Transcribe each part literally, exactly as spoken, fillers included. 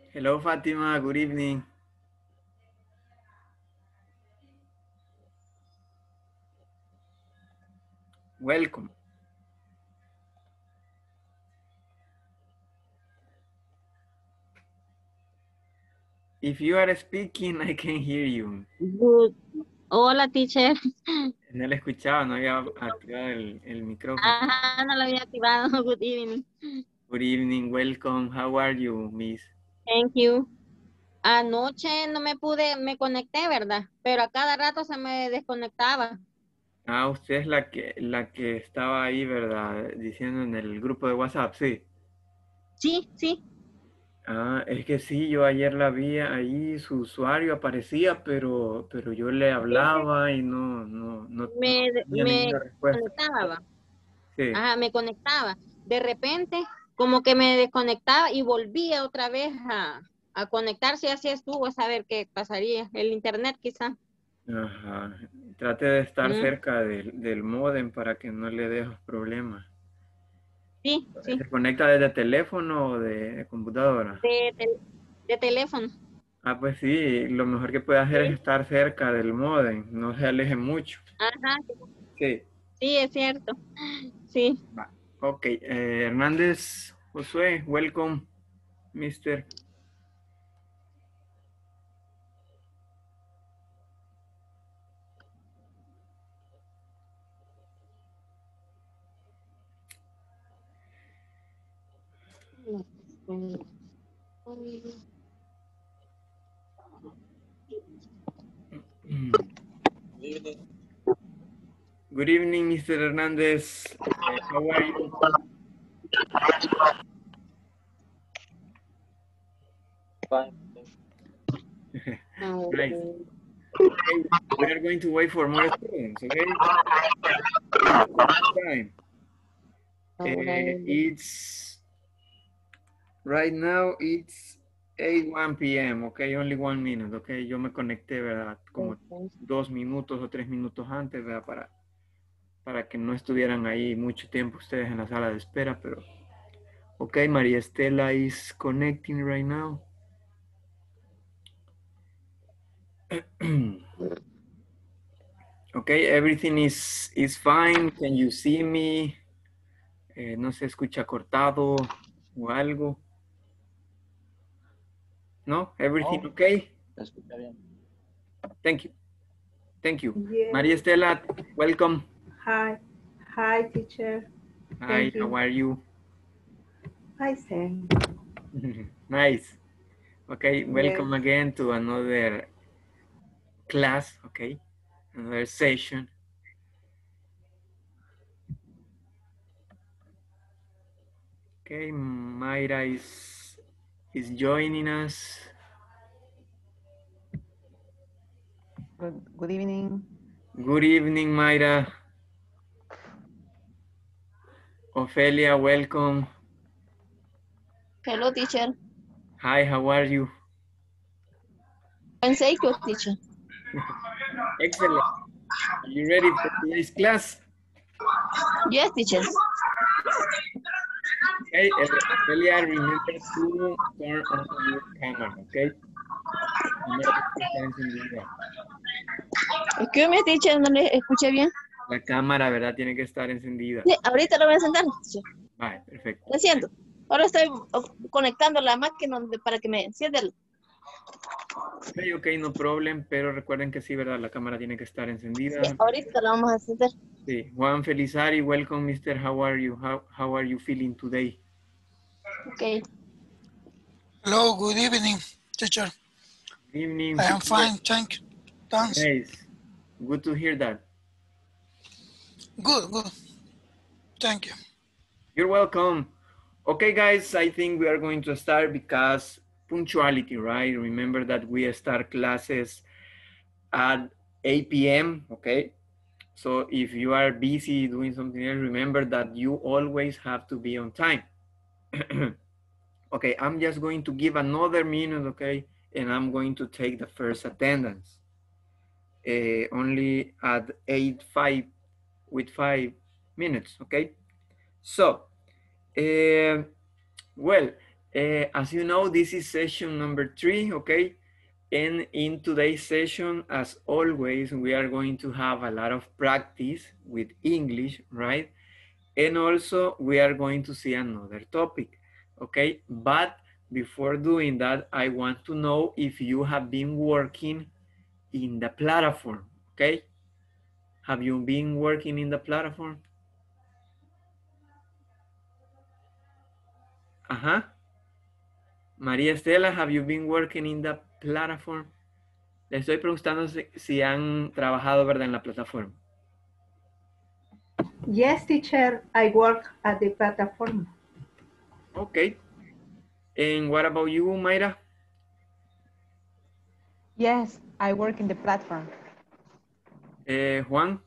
Hello, Fatima. Good evening. Welcome. If you are speaking, I can hear you. Good. Hola, teacher. No le escuchaba, no había activado el, el micrófono. Ajá, no lo había activado. Good evening. Good evening, welcome. How are you, Miss? Thank you. Anoche no me pude, me conecté, ¿verdad? Pero a cada rato se me desconectaba. Ah, usted es la que, la que estaba ahí, ¿verdad? Diciendo en el grupo de WhatsApp, sí. Sí, sí. Ah, es que sí, yo ayer la vi ahí, su usuario aparecía, pero, pero yo le hablaba y no, no, no, no Me, tenía me ninguna respuesta. conectaba. Sí. Ajá, me conectaba. De repente, como que me desconectaba y volvía otra vez a, a conectarse y así estuvo a saber qué pasaría. El internet quizá. Ajá. Trate de estar Mm, cerca del, del módem para que no le dé esos problemas. Sí, sí. ¿Se conecta desde teléfono o de computadora? De, tel- de teléfono. Ah, pues sí, lo mejor que puede hacer es Sí. estar cerca del módem, no se aleje mucho. Ajá, Sí. sí, es cierto. Sí. Va. Ok, eh, Hernández Josué, welcome, mister. Good evening, mister Hernández. Eh, how are you? Nice. Okay, we are going to wait for more students, okay? Time. Eh, it's right now it's eight one p m, okay, only one minute, okay. Yo me conecté, ¿verdad? Como dos minutos o tres minutos antes, ¿verdad? Para, para que no estuvieran ahí mucho tiempo ustedes en la sala de espera, pero okay, María Estela is connecting right now. Okay, everything is, is fine. Can you see me? Eh, no se escucha cortado o algo. ¿No? Everything No, okay? se escucha bien. Thank you. Thank you. Yes. María Estela, welcome. Hi. Hi, teacher. Hi, Thank you. how are you? Hi, Sam. Nice. Okay, Yes. welcome again to another class, okay? Another session. Okay, Mayra is is joining us. Good, good evening. Good evening, Mayra. Ophelia, welcome. Hello, teacher. Hi, how are you? I'm safe, teacher. Excellent. Are you ready for today's class? Yes, teacher. Okay, Ophelia, remember to turn on your camera, okay? Cámara tiene que estar encendida. Excuse me, teacher, no le escuché bien. La cámara, ¿verdad? Tiene que estar encendida. Sí, ahorita lo voy a sentar, teacher. Vale, perfecto. Lo siento. Ahora estoy o- conectando la máquina donde- para que me encienda. el- Ok, ok, no problem, pero recuerden que sí, ¿verdad? La cámara tiene que estar encendida. Sí, ahorita lo vamos a encender. Sí. Juan Felizari, welcome, mister. How are you? How, how are you feeling today? Ok. Hello, good evening, teacher. Good evening. I am fine, thank you. Thanks. Nice. Good to hear that. Good, good. Thank you. You're welcome. Okay, guys, I think we are going to start because punctuality, right? Remember that we start classes at eight p m, okay? So if you are busy doing something else, remember that you always have to be on time. Okay, I'm just going to give another minute, okay? And I'm going to take the first attendance. Uh, only at eight five with five minutes, okay? So, uh, well, Uh, as you know, this is session number three, okay? And in today's session, as always, we are going to have a lot of practice with English, right? And also we are going to see another topic, okay? But before doing that, I want to know if you have been working in the platform, okay? Have you been working in the platform? Uh-huh. María Estela, have you been working in the platform? Le estoy preguntando si, si han trabajado, ¿verdad, en la plataforma? Yes, teacher, I work at the platform. Okay. And what about you, Mayra? Yes, I work in the platform. Uh, Juan?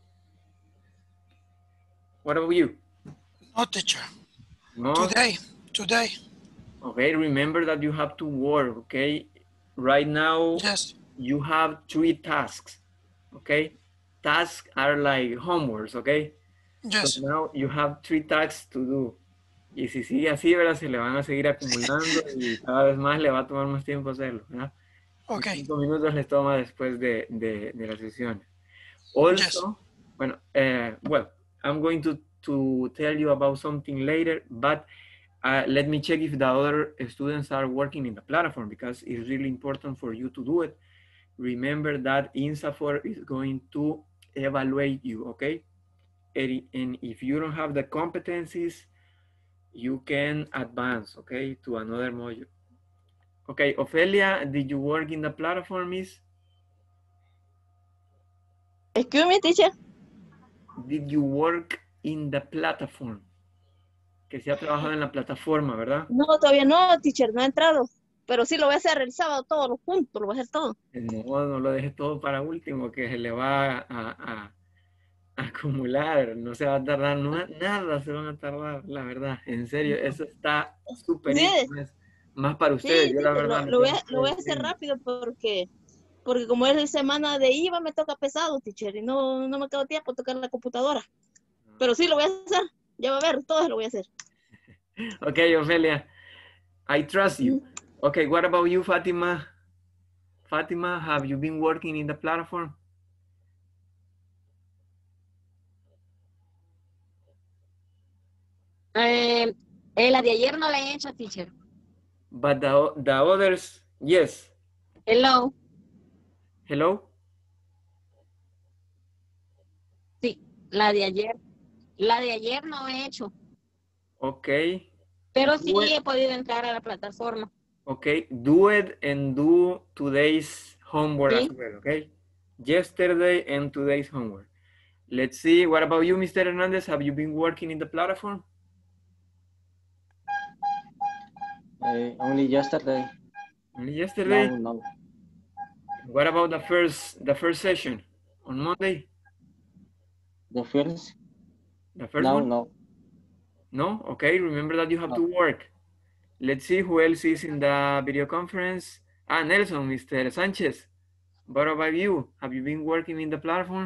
What about you? No, teacher. No? Today, today. Okay, remember that you have to work, okay? Right now, Yes. you have three tasks, okay? Tasks are like homeworks, okay? Yes. So now you have three tasks to do. Y si sigue así, ¿verdad? Se le van a seguir acumulando y cada vez más le va a tomar más tiempo hacerlo, ¿verdad? Okay. Cinco minutos les toma después de, de, de la sesión. Also, Yes. bueno, uh, well, I'm going to, to tell you about something later, but uh, let me check if the other students are working in the platform because it's really important for you to do it. Remember that INSAFOR is going to evaluate you, okay? And, and if you don't have the competencies, you can advance, okay, to another module. Okay, Ophelia, did you work in the platform, Miss? Excuse me, teacher. Did you work in the platform? Que se ha trabajado en la plataforma, ¿verdad? No, todavía no, teacher, no he entrado. Pero sí lo voy a hacer el sábado todos los puntos, lo voy a hacer todo. No, no lo dejes todo para último, que se le va a, a, a acumular. No se va a tardar, no, nada se van a tardar, la verdad. En serio, eso está súper Sí. más, más para ustedes. Sí, Yo la teacher, verdad lo, me lo voy tengo a, que lo voy a hacer decir. rápido porque, porque como es semana de I V A me toca pesado, teacher, y no, no me quedo tiempo tocar la computadora. Pero sí lo voy a hacer, ya va a ver, todo lo voy a hacer. Okay, Ophelia, I trust you. Okay, what about you, Fatima? Fatima, have you been working in the platform? Eh, eh, la de ayer no la he hecho, teacher. But the, the others, yes. Hello. Hello? Sí, la de ayer. La de ayer no he hecho, Okay. pero Do sí it. he podido entrar a la plataforma. Okay, do it and do today's homework Sí. as well, okay? Yesterday and today's homework. Let's see, what about you, Mister Hernandez? Have you been working in the platform? Uh, only yesterday. Only yesterday? No, no. What about the first the first session on Monday? The first? The first No, one? no. No? Okay, remember that you have No. to work. Let's see who else is in the video conference. Ah, Nelson, Mister Sanchez. What about you? Have you been working in the platform?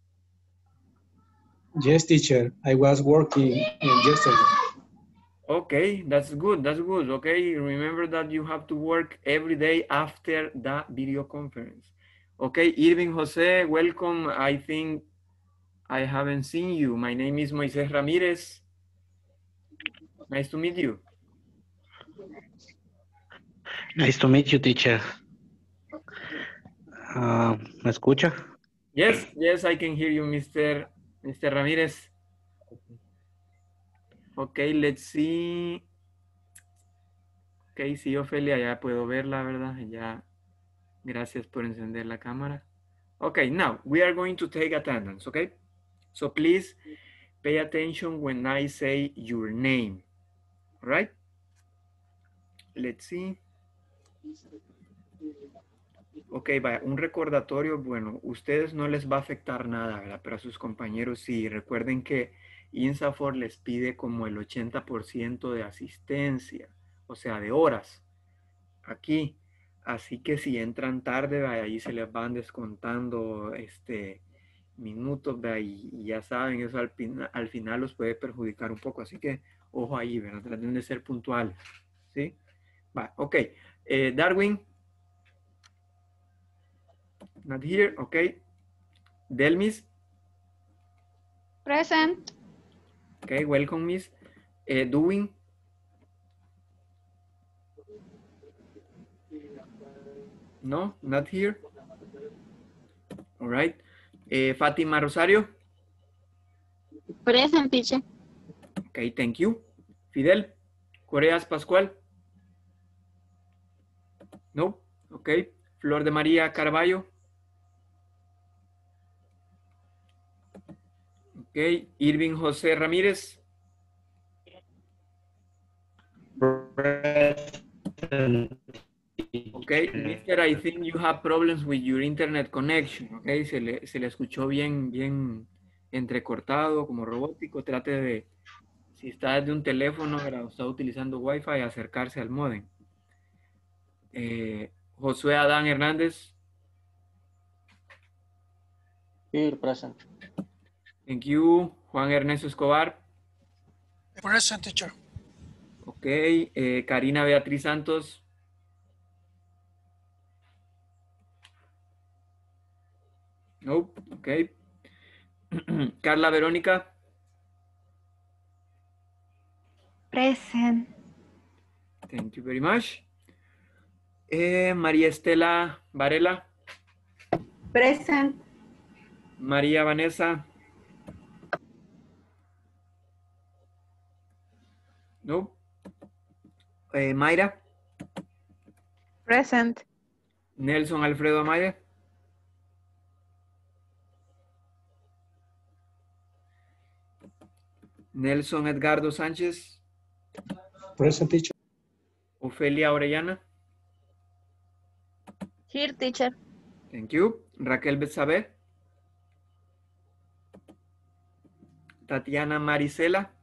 Yes, teacher. I was working yesterday. Okay, that's good. That's good. Okay, remember that you have to work every day after the video conference. Okay, Irving Jose, welcome. I think I haven't seen you. My name is Moises Ramirez. Nice to meet you. Nice to meet you, teacher. Uh, ¿Me escucha? Yes, yes, I can hear you, Mister Mister Ramirez. Okay, let's see. Okay, sí, Ofelia, ya puedo verla, ¿verdad? Ya, gracias por encender la cámara. Okay, now we are going to take attendance, okay? So please pay attention when I say your name, all right? Let's see. Ok, vaya, un recordatorio, bueno, ustedes no les va a afectar nada, ¿verdad? Pero a sus compañeros sí. Recuerden que INSAFOR les pide como el ochenta por ciento de asistencia, o sea, de horas, aquí. Así que si entran tarde, vaya, ahí se les van descontando este, minutos, vaya, y, y ya saben, eso al, al final los puede perjudicar un poco. Así que, ojo ahí, ¿verdad? Traten de ser puntuales, ¿sí? Va, ok. Eh, Darwin. Not here, ok. Delmis. Present. Okay, welcome, Miss. Uh, doing. No, not here. All right. Uh, Fatima Rosario. Present, teacher. Okay, thank you. Fidel. Coreas Pascual. No. Okay. Flor de María Carballo. Okay. Irving José Ramírez. Okay, mister, I think you have problems with your internet connection. Okay, se le, se le escuchó bien, bien entrecortado, como robótico. Trate de, si está desde un teléfono o está utilizando Wi-Fi, acercarse al módem. Eh, Josué Adán Hernández. Here, present. Thank you. Juan Ernesto Escobar. Present, teacher. Ok. Eh, Karina Beatriz Santos. Nope. Ok. Carla Verónica. Present. Thank you very much. Eh, María Estela Varela. Present. María Vanessa. No. Eh, Mayra. Present. Nelson Alfredo Amaya. Nelson Edgardo Sánchez. Present, teacher. Ofelia Orellana. Here, teacher. Thank you. Raquel Betsabe. Tatiana Marisela.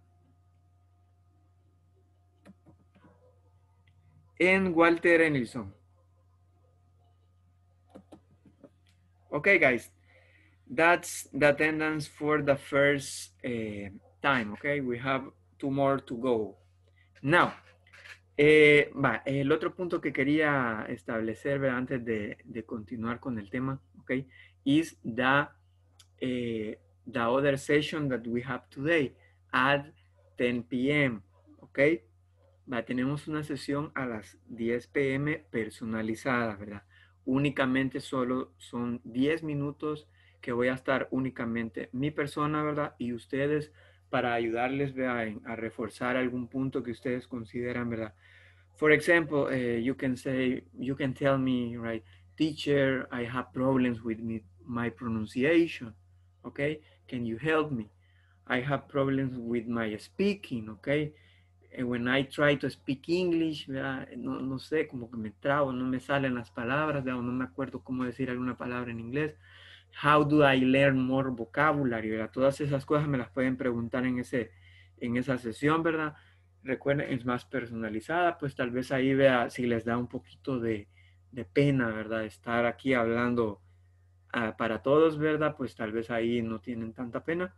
And Walter Enilson. Okay, guys. That's the attendance for the first uh, time, okay? We have two more to go. Now, eh, va, el otro punto que quería establecer, ¿verdad? Antes de, de continuar con el tema, okay, is the, eh, the other session that we have today at ten p m, okay? Va, tenemos una sesión a las diez p m personalizada, ¿verdad? Únicamente solo son diez minutos que voy a estar únicamente mi persona, ¿verdad? Y ustedes para ayudarles, ¿verdad? A reforzar algún punto que ustedes consideran, ¿verdad? For example, uh, you can say, you can tell me, right, teacher, I have problems with me, my pronunciation, okay? Can you help me? I have problems with my speaking, okay? And when I try to speak English, ¿verdad? No, no sé, como que me trabo, no me salen las palabras, ¿verdad? No me acuerdo cómo decir alguna palabra en inglés. How do I learn more vocabulary, ¿verdad? Todas esas cosas me las pueden preguntar en, ese, en esa sesión, ¿verdad? Recuerden, es más personalizada, pues tal vez ahí vea si les da un poquito de, de pena, ¿verdad? Estar aquí hablando uh, para todos, ¿verdad? Pues tal vez ahí no tienen tanta pena.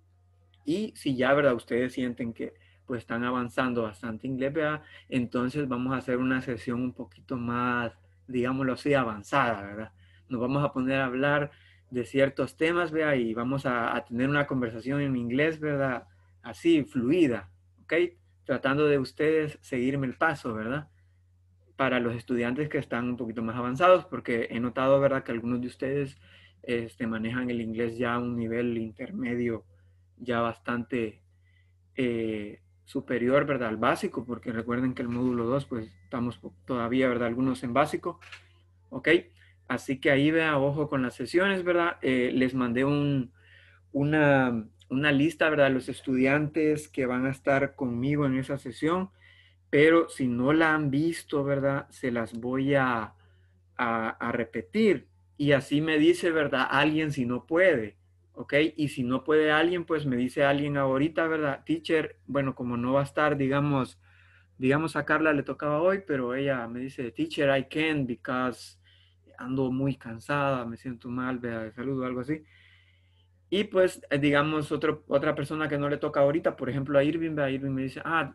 Y si ya, ¿verdad? Ustedes sienten que pues están avanzando bastante inglés, ¿verdad? Entonces vamos a hacer una sesión un poquito más, digámoslo así, avanzada, ¿verdad? Nos vamos a poner a hablar de ciertos temas, ¿verdad? Y vamos a, a tener una conversación en inglés, ¿verdad? Así, fluida, ¿ok? Tratando de ustedes seguirme el paso, ¿verdad? Para los estudiantes que están un poquito más avanzados, porque he notado, ¿verdad? Que algunos de ustedes este, manejan el inglés ya a un nivel intermedio ya bastante eh, superior, ¿verdad? Al básico, porque recuerden que el módulo dos, pues estamos todavía, ¿verdad? Algunos en básico, ¿ok? Así que ahí, vea, ojo con las sesiones, ¿verdad? Eh, les mandé un, una, una lista, ¿verdad? Los estudiantes que van a estar conmigo en esa sesión, pero si no la han visto, ¿verdad? Se las voy a, a, a repetir. Y así me dice, ¿verdad? Alguien si no puede, ¿ok? Y si no puede alguien, pues me dice alguien ahorita, ¿verdad? Teacher, bueno, como no va a estar, digamos, digamos a Carla le tocaba hoy, pero ella me dice, teacher, I can't because ando muy cansada, me siento mal, vea, de salud o algo así. Y pues, digamos, otro, otra persona que no le toca ahorita, por ejemplo, a Irving, vea, Irving me dice, ah,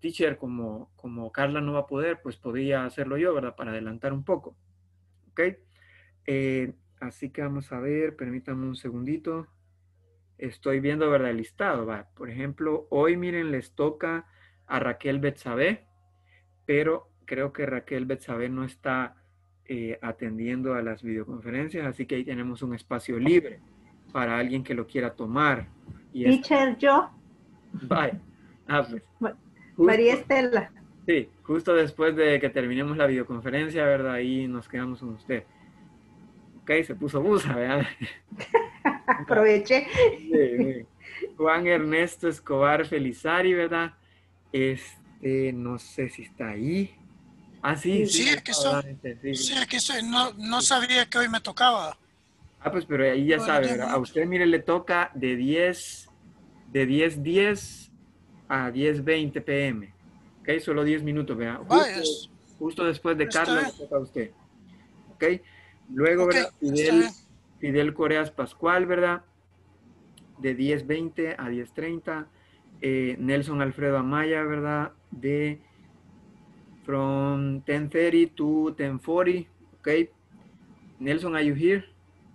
teacher, como, como Carla no va a poder, pues podría hacerlo yo, ¿verdad? Para adelantar un poco. ¿Ok? Eh, así que vamos a ver, permítanme un segundito. Estoy viendo, ¿verdad? El listado, va. Por ejemplo, hoy, miren, les toca a Raquel Betsabé, pero creo que Raquel Betsabé no está eh, atendiendo a las videoconferencias, así que ahí tenemos un espacio libre para alguien que lo quiera tomar. Y Teacher, esta... yo. Vaya. Ah, pues. Ma- Justo, María Estela. sí, justo después de que terminemos la videoconferencia, ¿verdad? Ahí nos quedamos con usted. Ok, se puso busa, ¿verdad? Aproveché. Sí, sí. Juan Ernesto Escobar Felizari, ¿verdad? Este, no sé si está ahí. Ah, sí, sí. Sí, ahí aquí está, estoy. ¿verdad? Este, sí, Sí, sí. aquí estoy. No, no sabía que hoy me tocaba. Ah, pues, pero ahí ya Por sabe, diez ¿verdad? A minutos. usted, mire, le toca de diez, de diez diez a diez veinte pm. Ok, solo diez minutos, ¿verdad? Justo, Vaya, es- justo después de está Carla bien. le toca a usted. Ok, luego, Ok, ¿verdad? está bien. Fidel, Fidel Coreas Pascual, ¿verdad? De diez veinte a diez treinta. Eh, Nelson Alfredo Amaya, ¿verdad? De from ten thirty to ten forty. Ok. Nelson, are you here?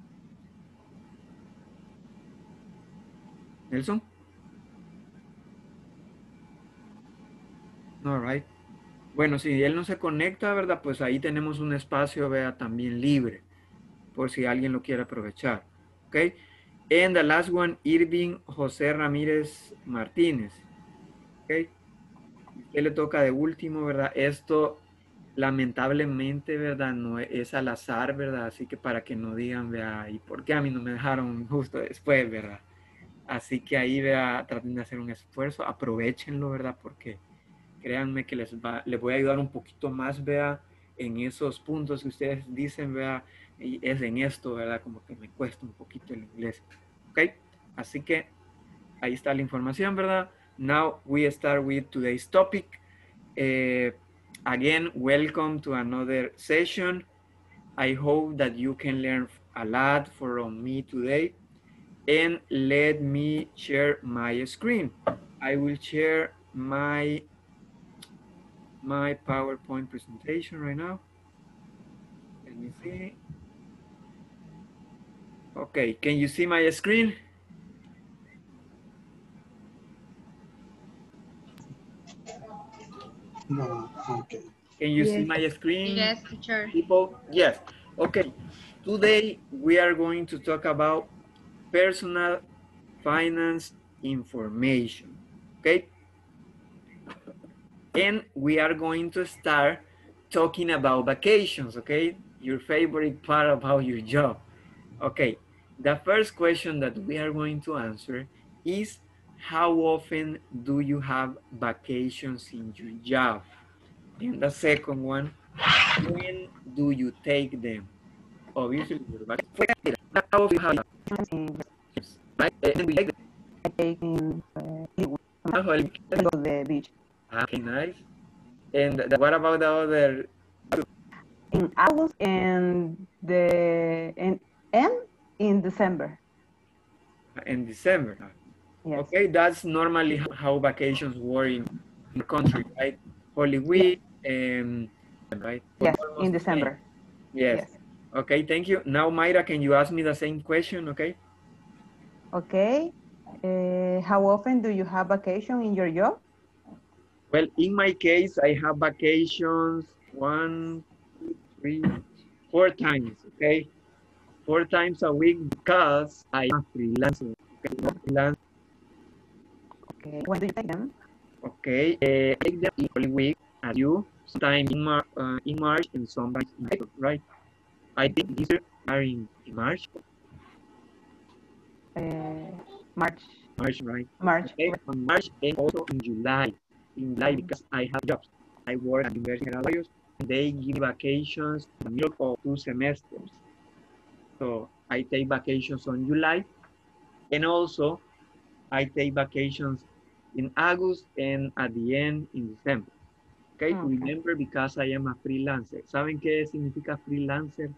Nelson? All right. Bueno, si él no se conecta, ¿verdad? Pues ahí tenemos un espacio, vea, también libre, por si alguien lo quiere aprovechar. Ok. And the last one, Irving José Ramírez Martínez. Ok. Usted le toca de último, ¿verdad? Esto, lamentablemente, ¿verdad? No es al azar, ¿verdad? Así que para que no digan, vea, ¿y por qué a mí no me dejaron justo después, ¿verdad? Así que ahí, vea, traten de hacer un esfuerzo, aprovechenlo, ¿verdad? Porque créanme que les, va, les voy a ayudar un poquito más, vea, en esos puntos que ustedes dicen, vea, y es en esto, ¿verdad? Como que me cuesta un poquito el inglés, ¿ok? Así que ahí está la información, ¿verdad? Now we start with today's topic. Uh, again, welcome to another session. I hope that you can learn a lot from me today. And let me share my screen. I will share my my PowerPoint presentation right now. Let me see. Okay, can you see my screen? No, okay. Can you see Yes. my screen? Yes, teacher. People, yes. Okay, today we are going to talk about personal finance information, okay? And we are going to start talking about vacations, okay? Your favorite part about your job. Okay, the first question that we are going to answer is, how often do you have vacations in your job? And the second one, when do you take them? Obviously, your vacation. How often you have vacations, right? And we take them. Taking uh, Holiday. go to the beach Okay, nice. And the, what about the other? in August and the and, and in December. In December. Yes. Okay, that's normally how vacations work in the country, right? Holy Week, and right? Yes, Almost in the same. December. Yes. Yes. Okay, thank you. Now, Mayra, can you ask me the same question? Okay. Okay. Uh, how often do you have vacation in your job? Well, in my case, I have vacations one, two, three, four times. Okay, four times a week because I am a freelancer. Okay, I'm a freelancer. Okay. When do you take them? Okay, uh, I take them in Holy Week as you, sometimes in, Mar uh, in March and sometimes in April, right? I think these are in, in March. Uh, March. March, right? March. Okay, on March and also in July. In July because I have jobs. I work at University of Lagos and they give vacations in the middle of two semesters. So I take vacations on July and also I take vacations in August and at the end in December. Okay, Okay. remember, because I am a freelancer. ¿Saben qué significa freelancer?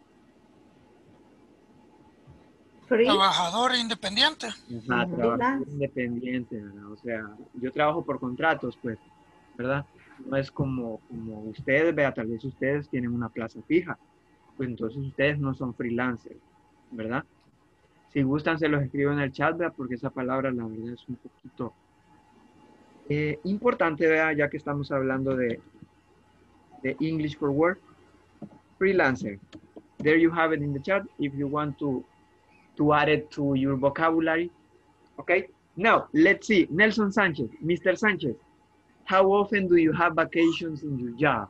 Free. Trabajador independiente. Ajá, trabajador independiente, ¿verdad? O sea, yo trabajo por contratos, pues. ¿verdad? No es como, como ustedes, vea, tal vez ustedes tienen una plaza fija, pues entonces ustedes no son freelancers, ¿verdad? Si gustan, se los escribo en el chat, vea, porque esa palabra, la verdad, es un poquito eh, importante, vea, ya que estamos hablando de, de English for Work. Freelancer. There you have it in the chat if you want to, to add it to your vocabulary. Okay? Now, let's see. Nelson Sanchez, Mister Sanchez, how often do you have vacations in your job?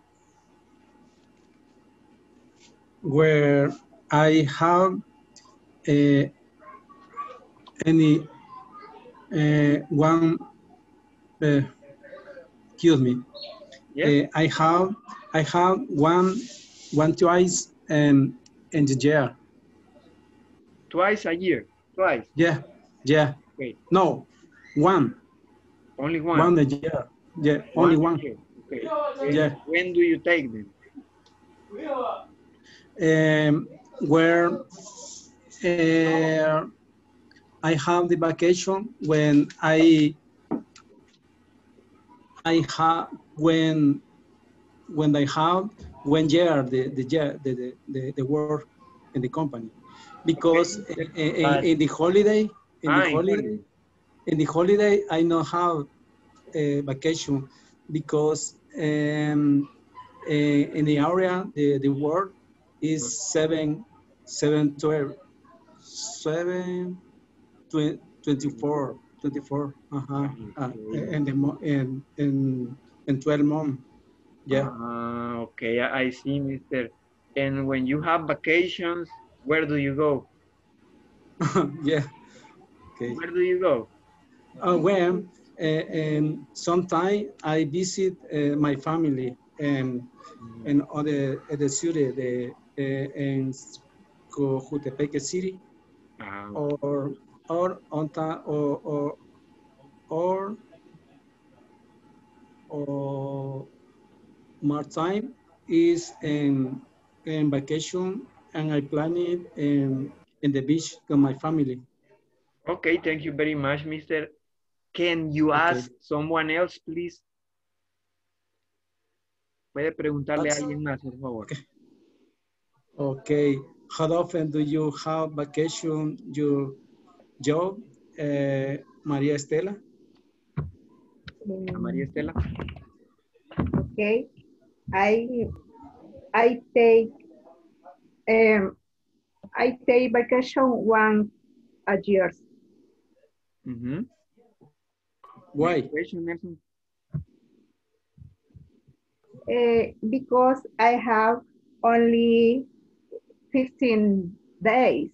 Where I have uh, any uh, one, uh, excuse me, Yes? uh, I have I have one one twice um, in the year. Twice a year. Twice. Yeah, yeah. Okay. No, one. Only one. One a year. Yeah, One only a one. year. Okay. And Yeah. when do you take them? Um, where uh, I have the vacation when I I have when when I have one year the the year the the, the, the work in the company, because Okay. in, But- in the holiday in Ah, the in holiday holiday. in the holiday I don't have a vacation because um, eh, in the area the the work is seven seven twelve seven twenty, twenty-four twenty-four uh-huh uh, Okay. and the mo- in in in twelve months. Yeah. Ah, okay, I I see, Mister. And when you have vacations, where do you go? Yeah. Okay. Where do you go? Uh, when uh, and sometime I visit uh, my family and and other the city the uh, in Cojutepeque City Ah, or or on ta- or or or or my time is in in vacation and I plan it in in the beach with my family. okay, thank you very much, Mister. Can you Okay. ask someone else, please? Puede preguntarle a Ask- alguien más, por favor. Okay. How often do you have vacation your job, uh, Maria Estela? A María Estela. Okay. I I take um I take vacation one a year. Mhm. Why? Next question, Nelson. Uh, because I have only fifteen days.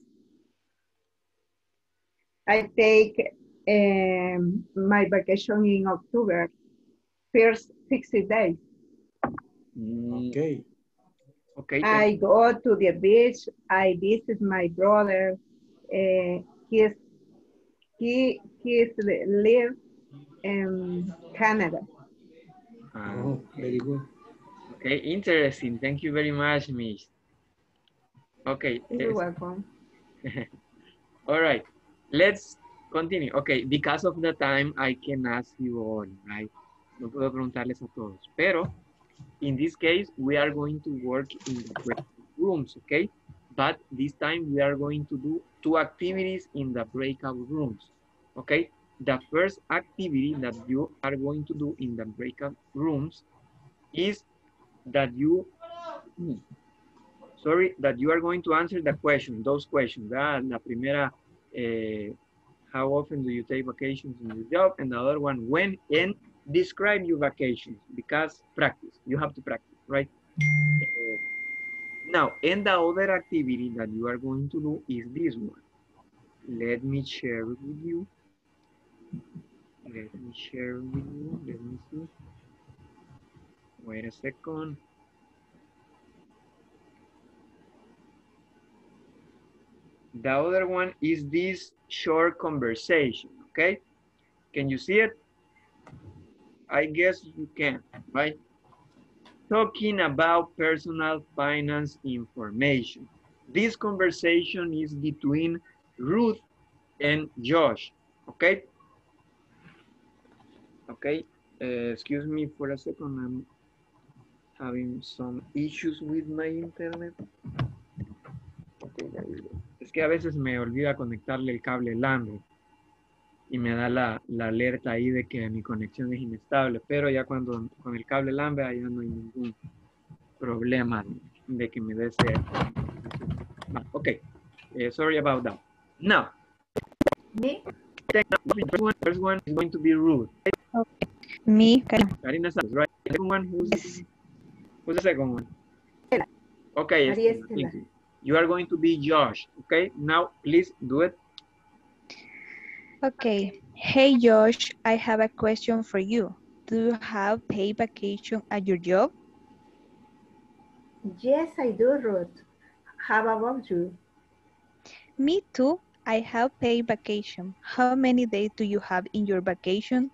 I take um, my vacation in October, first sixty days. Mm, Okay. okay, I thank you. go to the beach, I visit my brother, uh, he's, he, he's live in Canada. Ah, Oh, very good. okay, interesting. Thank you very much, Miss. Okay. You're es- welcome. All right, let's continue. Okay, because of the time, I can ask you all, right? No puedo preguntarles a todos, pero in this case, we are going to work in the breakout rooms, okay? But this time we are going to do two activities in the breakout rooms, okay? The first activity that you are going to do in the breakout rooms is that you, sorry, that you are going to answer the question, those questions. ¿Verdad? La primera, eh, how often do you take vacations in your job? And the other one, when, and describe your vacations, because practice, you have to practice, right? Uh, now, and the other activity that you are going to do is this one. Let me share it with you. Let me share it with you. Let me see. Wait a second. The other one is this short conversation, okay? Can you see it? I guess you can, right? Talking about personal finance information. This conversation is between Ruth and Josh, okay? Okay, Uh, excuse me for a second, I'm having some issues with my internet. Okay, there we go. Es que a veces me olvida conectarle el cable LAN y me da la, la alerta ahí de que mi conexión es inestable, pero ya cuando con el cable LAN ya no hay ningún problema de, de que me dé ese... Ah, ok, uh, sorry about that. Now, Me? first one, first one is going to be Ruth. Okay. Me, Karina Santos, right? The second one, who's, yes. who's the second one? Estela. Okay, Maria Estela, Estela. thank you. You are going to be Josh, okay? Now, please do it. Okay. Hey Josh, I have a question for you. Do you have paid vacation at your job? Yes, I do, Ruth. How about you? Me too. I have paid vacation. How many days do you have in your vacation?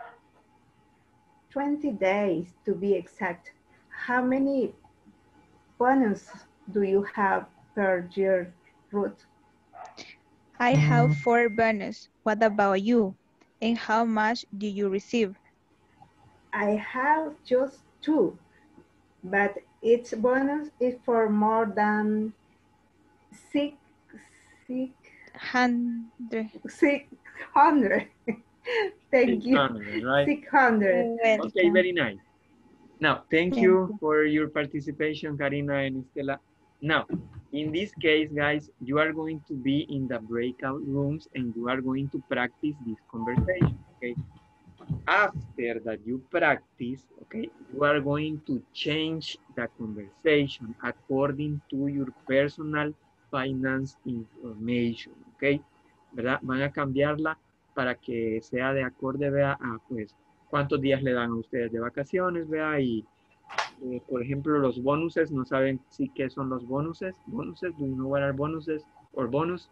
twenty days to be exact. How many bonus do you have per year, Ruth? I have four bonus. What about you? And how much do you receive? I have just two, but each bonus is for more than six, six, Hundred. six hundred. Thank you. six hundred, right? six hundred. Okay, very nice. Now, thank Thank you you. for your participation, Karina and Estela. Now, in this case, guys, you are going to be in the breakout rooms and you are going to practice this conversation, okay? After that you practice, okay, you are going to change the conversation according to your personal finance information, okay? ¿Verdad? Van a cambiarla para que sea de acorde, vea, a pues cuántos días le dan a ustedes de vacaciones, vea, y eh, por ejemplo los bonuses, no saben si qué son los bonuses, bonuses, do you know what are bonuses or bonus?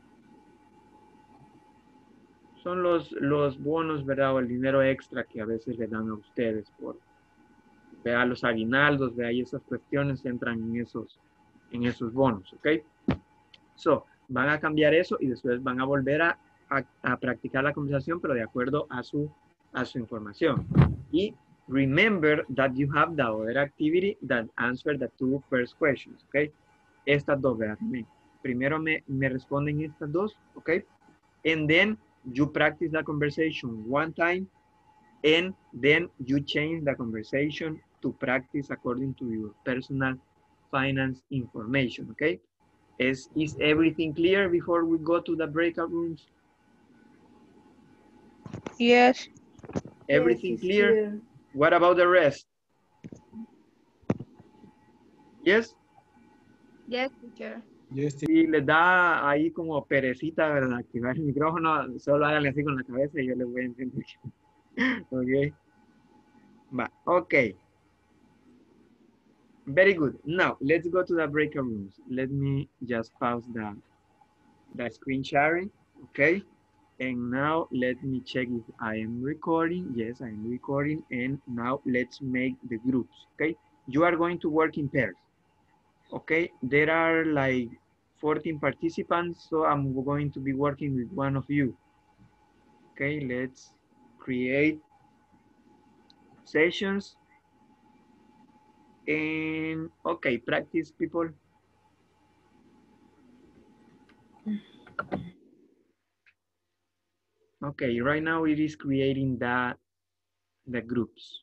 Son los, los bonos, ¿verdad? O el dinero extra que a veces le dan a ustedes por, vea, los aguinaldos, vea, y esas cuestiones entran en esos, en esos bonos, ¿ok? So, van a cambiar eso y después van a volver a, a, a practicar la conversación, pero de acuerdo a su, a su información. Y remember that you have the other activity that answer the two first questions, ¿ok? Estas dos, ¿verdad? Primero me, me responden estas dos, ¿ok? And then you practice the conversation one time, and then you change the conversation to practice according to your personal finance information, okay? Is, is everything clear before we go to the breakout rooms? Yes. Everything Yes, clear? clear? What about the rest? Yes? Yes, teacher. Si les da ahí como perecita, ¿verdad? Activar el micrófono, solo háganle así con la cabeza y yo les voy a entender. Ok. Va, ok. Very good. Now, let's go to the breakout rooms. Let me just pause the, the screen sharing. Okay. And now let me check if I am recording. Yes, I am recording. And now let's make the groups. Okay. You are going to work in pairs. Okay. There are like fourteen participants. So I'm going to be working with one of you. Okay. Let's create sessions. And okay, practice, people. Okay, right now it is creating the, the groups.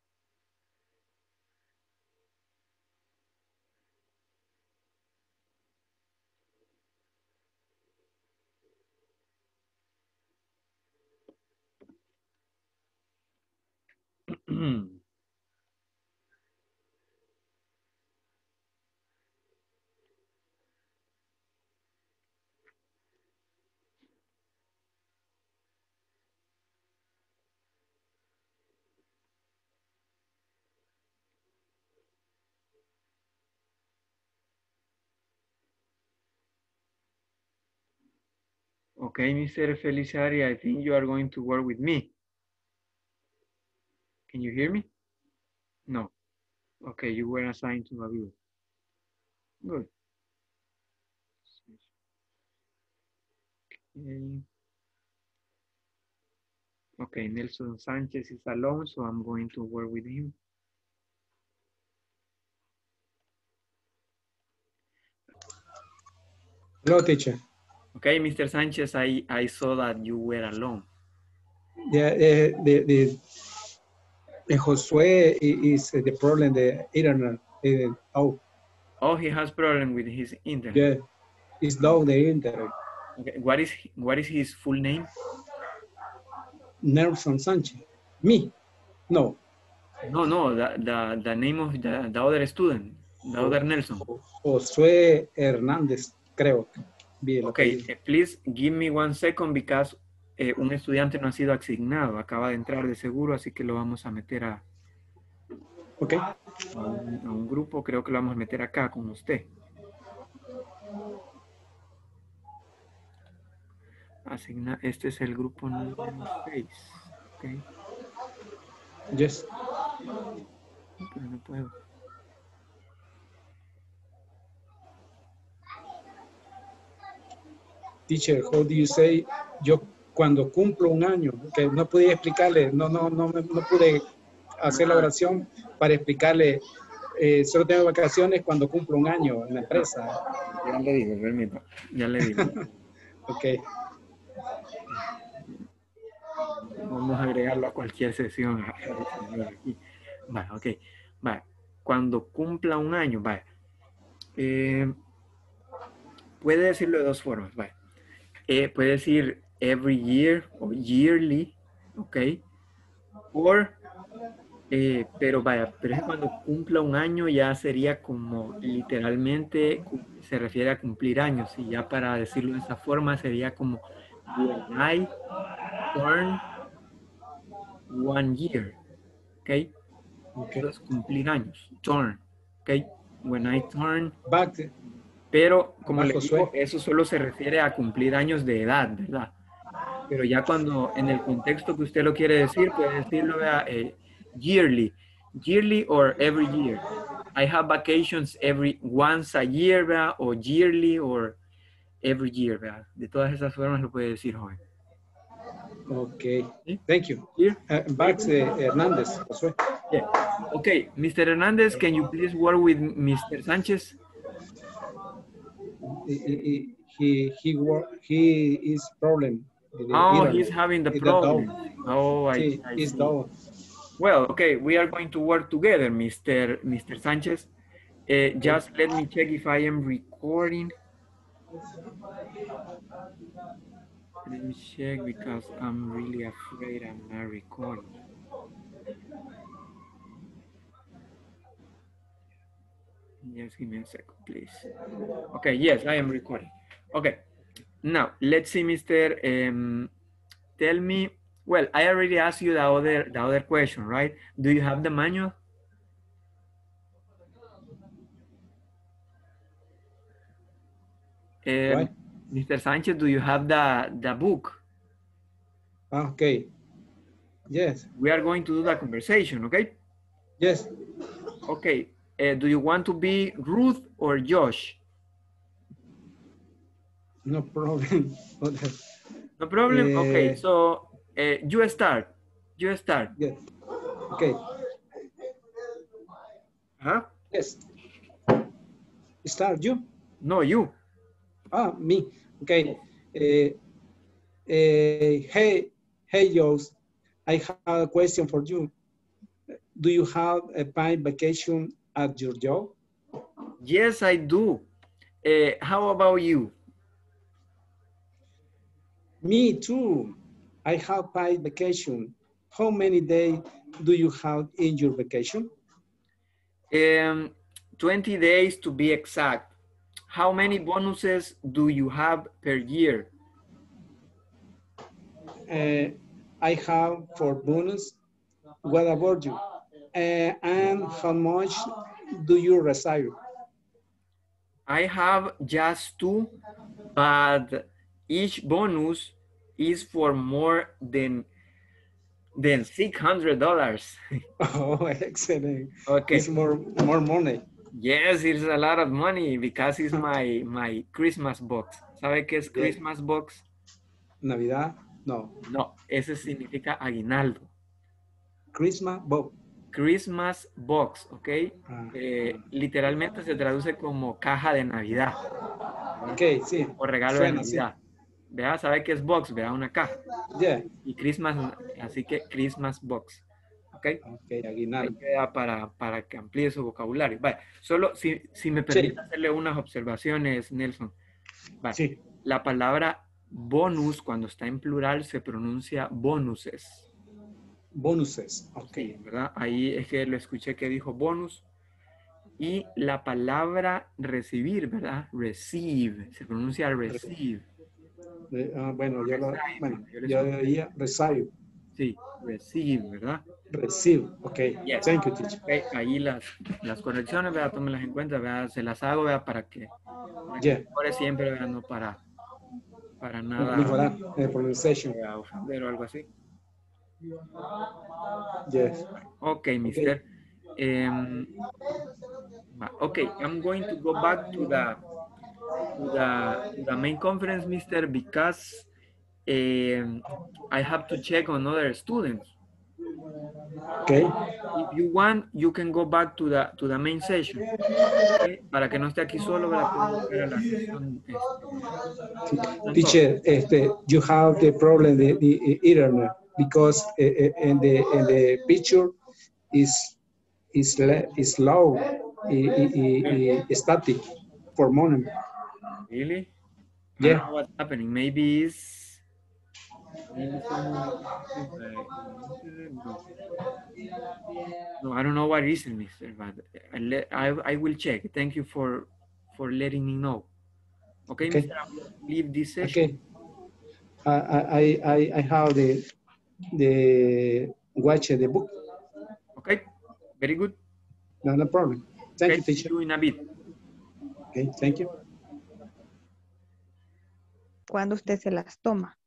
Okay, Mister Feliciari, I think you are going to work with me. Can you hear me? No. Okay, you were assigned to a group. Good. Okay. Okay, Nelson Sanchez is alone, so I'm going to work with him. Hello, teacher. Okay, Mister Sanchez, I, I saw that you were alone. Yeah, uh, the, the, the Josue is the problem, the internet. Uh, oh, Oh, he has problem with his internet. yeah, it's down the internet. Okay, what is what is his full name? Nelson Sanchez. Me? No. No, no, the, the, the name of the, the other student, the other Nelson. Josué Hernández, creo. Bien, Okay, uh, please give me one second because eh, un estudiante no ha sido asignado, acaba de entrar de seguro, así que lo vamos a meter a, okay. a, un, a un grupo, creo que lo vamos a meter acá con usted. Asigna, este es el grupo número seis. Okay. Yes. Pero no puedo. Teacher, how do you say? Yo cuando cumplo un año, que no pude explicarle, no, no, no, no pude hacer la oración para explicarle. Eh, solo tengo vacaciones cuando cumplo un año en la empresa. Ya le digo, permita. Ya le digo. Ok. Vamos a agregarlo a cualquier sesión. Vale, ok. Vale. Cuando cumpla un año, vale. Eh, puede decirlo de dos formas, vale. Eh, puede decir every year o yearly, ok. Or, eh, pero vaya, pero es cuando cumpla un año ya sería como literalmente se refiere a cumplir años. Y ya para decirlo de esa forma sería como when I turn one year, ok. Okay. Entonces, cumplir años, turn, ok. When I turn back. Pero, como les digo, eso solo se refiere a cumplir años de edad, ¿verdad? Pero ya cuando, en el contexto que usted lo quiere decir, puede decirlo eh, yearly. Yearly or every year. I have vacations every once a year, ¿verdad? O yearly or every year, ¿verdad? De todas esas formas lo puede decir, joven. Okay, ¿Sí? Thank you. Here? Uh, back to Hernandez. Yeah. Okay, Mister Hernandez, can you please work with Mister Sanchez? He he he, work, he is problem. Oh, he's having the problem. Oh, I, sí, I he's see. down. Well, okay, we are going to work together, Mister Mister Sanchez. Uh, just let me check if I am recording. Let me check because I'm really afraid I'm not recording. Just give me a second, please. Okay, yes, I am recording. Okay, now let's see, Mister Um, tell me. Well, I already asked you the other the other question, right? Do you have the manual? Um, Mister Sanchez, do you have the the book? Okay. Yes. We are going to do the conversation, okay? Yes. Okay. Uh, do you want to be Ruth or Josh? No problem. No problem. Uh, okay. So uh, you start. You start. Yes. Okay. Huh? Yes. Start you? No, you. Ah, me. Okay. Uh, uh, hey, hey, Josh. I have a question for you. Do you have a paid vacation at your job? Yes, I do. Uh, how about you? Me too. I have paid vacation. How many days do you have in your vacation? Um, twenty days to be exact. How many bonuses do you have per year? Uh, I have four bonus. What about you? Uh, and how much do you receive? I have just two, but each bonus is for more than than six hundred dollars. Oh, excellent! Okay, it's more more money. Yes, it's a lot of money because it's my my Christmas box. ¿Sabe qué es Christmas box? Navidad. No. No, ese significa aguinaldo. Christmas box. Christmas box, ¿ok? Ah, Eh, literalmente se traduce como caja de Navidad. ok, sí. O regalo Suena, de Navidad. Vea, ¿sabe qué es box? Vea, una caja. Sí. Yeah. Y Christmas, así que Christmas box. ¿Ok? Ok, aguinaldo. Ahí queda para, para que amplíe su vocabulario. Vale, solo si, si me permite Sí. hacerle unas observaciones, Nelson. Vale. Sí. La palabra bonus, cuando está en plural, se pronuncia bonuses. Bonuses. Ok. Sí, ¿verdad? Ahí es que lo escuché que dijo bonus. Y la palabra recibir, ¿verdad? Receive, se pronuncia receive. Eh, ah, bueno, yo lo, Receive, bueno, yo le yo escuché. oía receive. Sí, receive, ¿verdad? Receive. Ok. Yes. Thank you, teacher. Okay, ahí las, las correcciones, ¿verdad? Tómenlas en cuenta, ¿verdad? Se las hago, ¿verdad? Para que, para que Yeah. mejore siempre, ¿verdad? No para, para nada Mejorar el pronunciation. ¿verdad? Ofender o algo así. Yes. Ok, mister. Um, okay, I'm going to go back to the to the, to the main conference, mister, because um, I have to check on other students. Okay. If you want, you can go back to the to the main session. Okay? Para que no esté aquí solo, ¿verdad? Pueden volver a la sesión. Este, Teacher, este, you have the problem the, the internet because uh, in the in the picture is is is low, is static for moment. Really? Yeah. I don't know what's happening. Maybe it's maybe someone no. No, I don't know what is it, mister, but I, I, I will check. Thank you for for letting me know. Okay, Okay. mister, I will leave this session. Okay. I I I I have the the watch the book. Okay, very good. No, no problem. Thank Okay, you, teacher. see you in a bit. Okay, thank you. ¿Cuándo usted se las toma?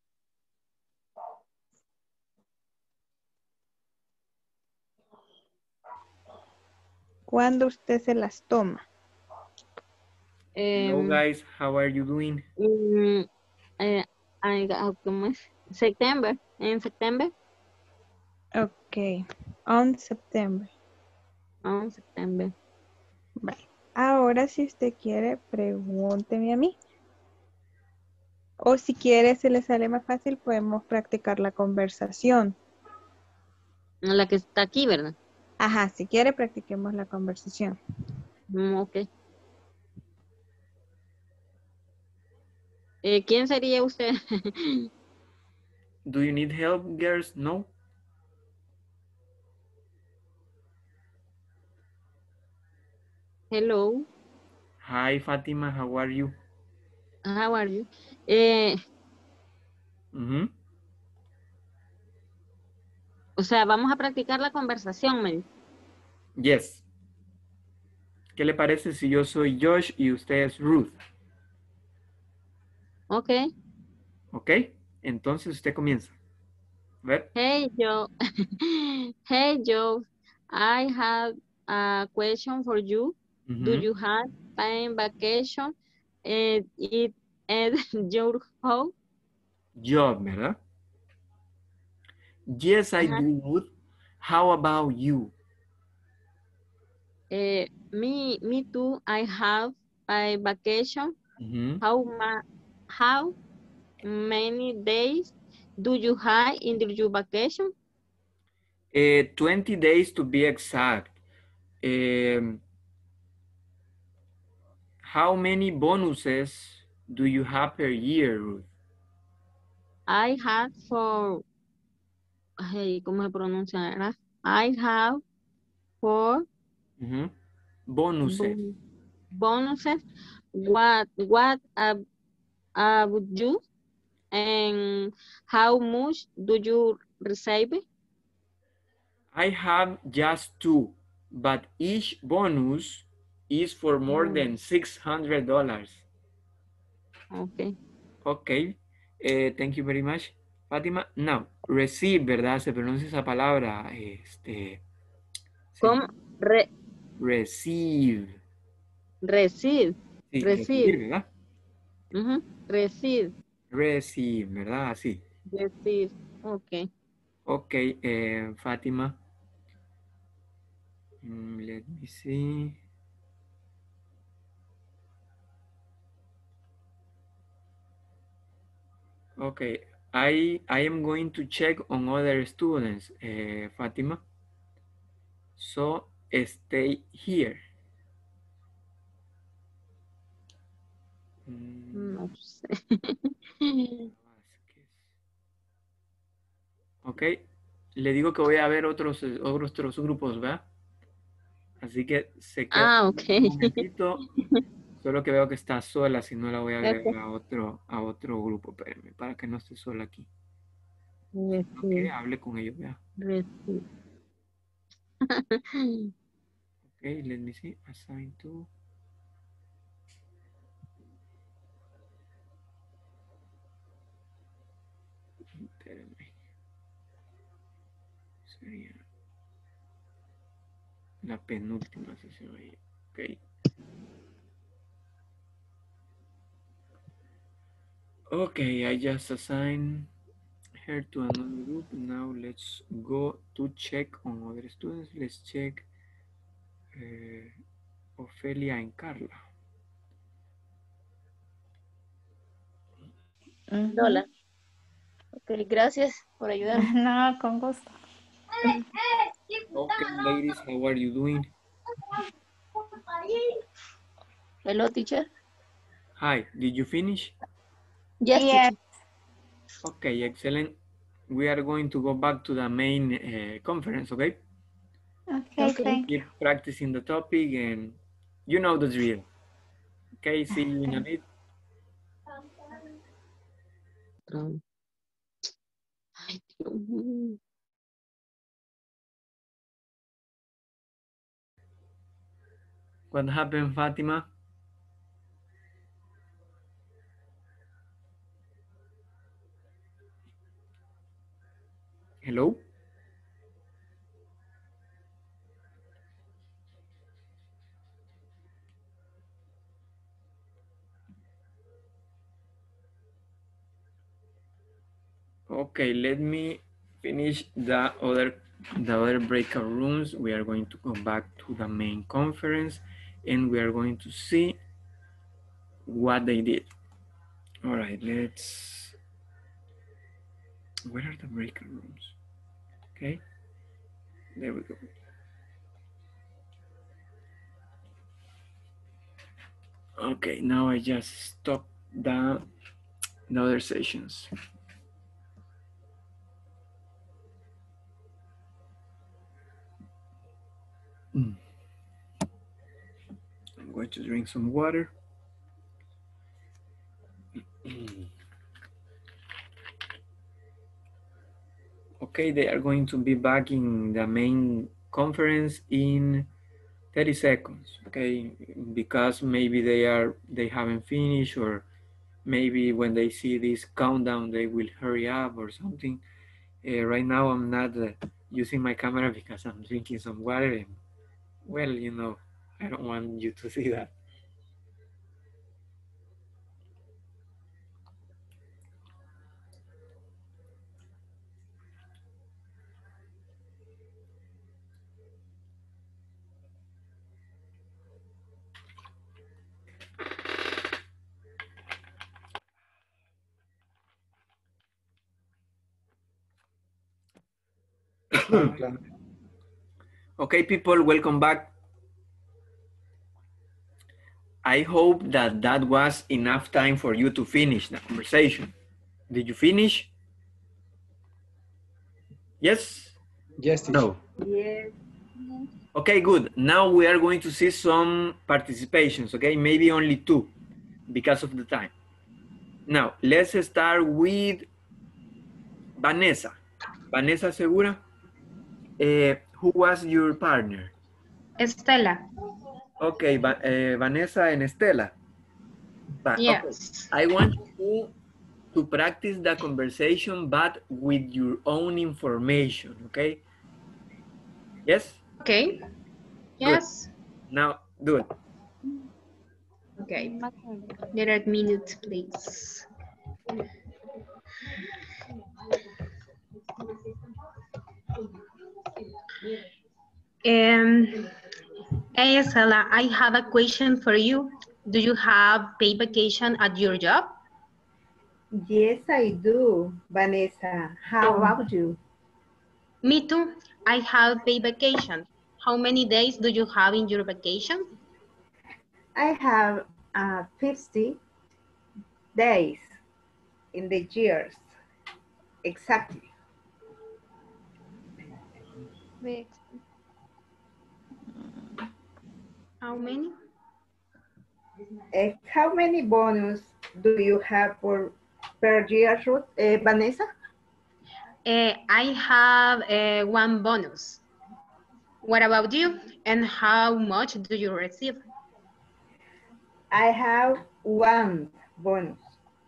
¿Cuándo usted se las toma? Hello, Um, guys. How are you doing? mm, eh, I, ¿cómo es? September, en septiembre. Ok, on September. On September. Vale. Ahora, si usted quiere, pregúnteme a mí. O si quiere, se le sale más fácil, podemos practicar la conversación. La que está aquí, ¿verdad? Ajá, si quiere, practiquemos la conversación. Mm, ok. Eh, ¿Quién sería usted? Do you need help, girls? No? Hello. Hi, Fatima. How are you? How are you? Eh, Mm-hmm. o sea, vamos a practicar la conversación, me dice. Yes. ¿Qué le parece si yo soy Josh y usted es Ruth? Ok. ¿Ok? Entonces usted comienza. A ver. Hey, Joe. Hey, Joe. I have a question for you. Mm-hmm. Do you have time vacation and it at your home? Job, ¿verdad? Yes, I Uh-huh. do, Ruth. How about you? Uh, me, me too. I have a vacation. Mm-hmm. How ma how many days do you have in your vacation? Uh, twenty days to be exact. Um, how many bonuses do you have per year, Ruth? I had for, hey, ¿cómo se pronuncia, verdad? I have for Mm-hmm. Bonuses. bon bonuses. What what ab about you? And how much do you receive? I have just two, but each bonus is for more Mm. than six hundred dollars. Okay. Okay, uh, thank you very much, Fátima. Now, receive, ¿verdad? Se pronuncia esa palabra, este... ¿Cómo? Re Receive. receive. Sí, Receive. recibir, ¿verdad? Uh-huh. Receive. Receive, ¿verdad? Así. Decir, ok. Okay, uh, Fatima. Mm, let me see. Okay, I I am going to check on other students, uh, Fatima. So stay here. Mm, No sé. ok, le digo que voy a ver otros, eh, otros grupos, ¿verdad? Así que se queda Ah, ok. un momentito. Solo que veo que está sola, si no la voy a agregar Ok. a otro, a otro grupo, espérenme, para que no esté sola aquí. Ok, Decir, hable con ellos, vea. decir. Ok, let me see, assign to. Espérenme. Sería la penúltima sesión ahí. Ok. Okay, I just assigned her to another group. Now let's go to check on other students. Let's check uh, Ofelia and Carla. Lola. Ok, gracias por ayudar. No, con gusto. Okay, ladies, how are you doing? Hello, teacher. Hi, did you finish? Yes, Yes. teacher. Okay, excellent. We are going to go back to the main uh, conference, okay? Okay, Okay. thank you. Keep practicing the topic and you know the drill. Okay, see you in a bit. Ay, Dios mío. What happened, Fatima? Hello? Okay, let me finish the other the other breakout rooms. We are going to go back to the main conference and we are going to see what they did. All right, let's, where are the breakout rooms? Okay, there we go. Okay, now I just stop the, the other sessions. Mm. I'm going to drink some water. Okay, they are going to be back in the main conference in thirty seconds, okay? Because maybe they are, they haven't finished, or maybe when they see this countdown, they will hurry up or something. Uh, right now, I'm not uh, using my camera because I'm drinking some water and, well, you know, I don't want you to see that. Okay, people, welcome back. I hope that that was enough time for you to finish the conversation. Did you finish? Yes? Yes, teacher. No. Yes. Okay, good. Now we are going to see some participations, okay? Maybe only two because of the time. Now, let's start with Vanessa. Vanessa Segura, uh, who was your partner? Estela. Okay, Va uh, Vanessa and Estela. But, Yes. okay. I want you to practice the conversation, but with your own information, okay? Yes? Okay. Yes. Good. Now, do it. Okay. Little minute, please. Um, hey, Stella, I have a question for you. Do you have paid vacation at your job? Yes, I do, Vanessa. How about you? Me too. I have paid vacation. How many days do you have in your vacation? I have uh, fifty days in the years. Exactly. Wait. How many? Uh, how many bonus do you have for per year, Ruth? Uh, Vanessa? Uh, I have uh, one bonus. What about you? And how much do you receive? I have one bonus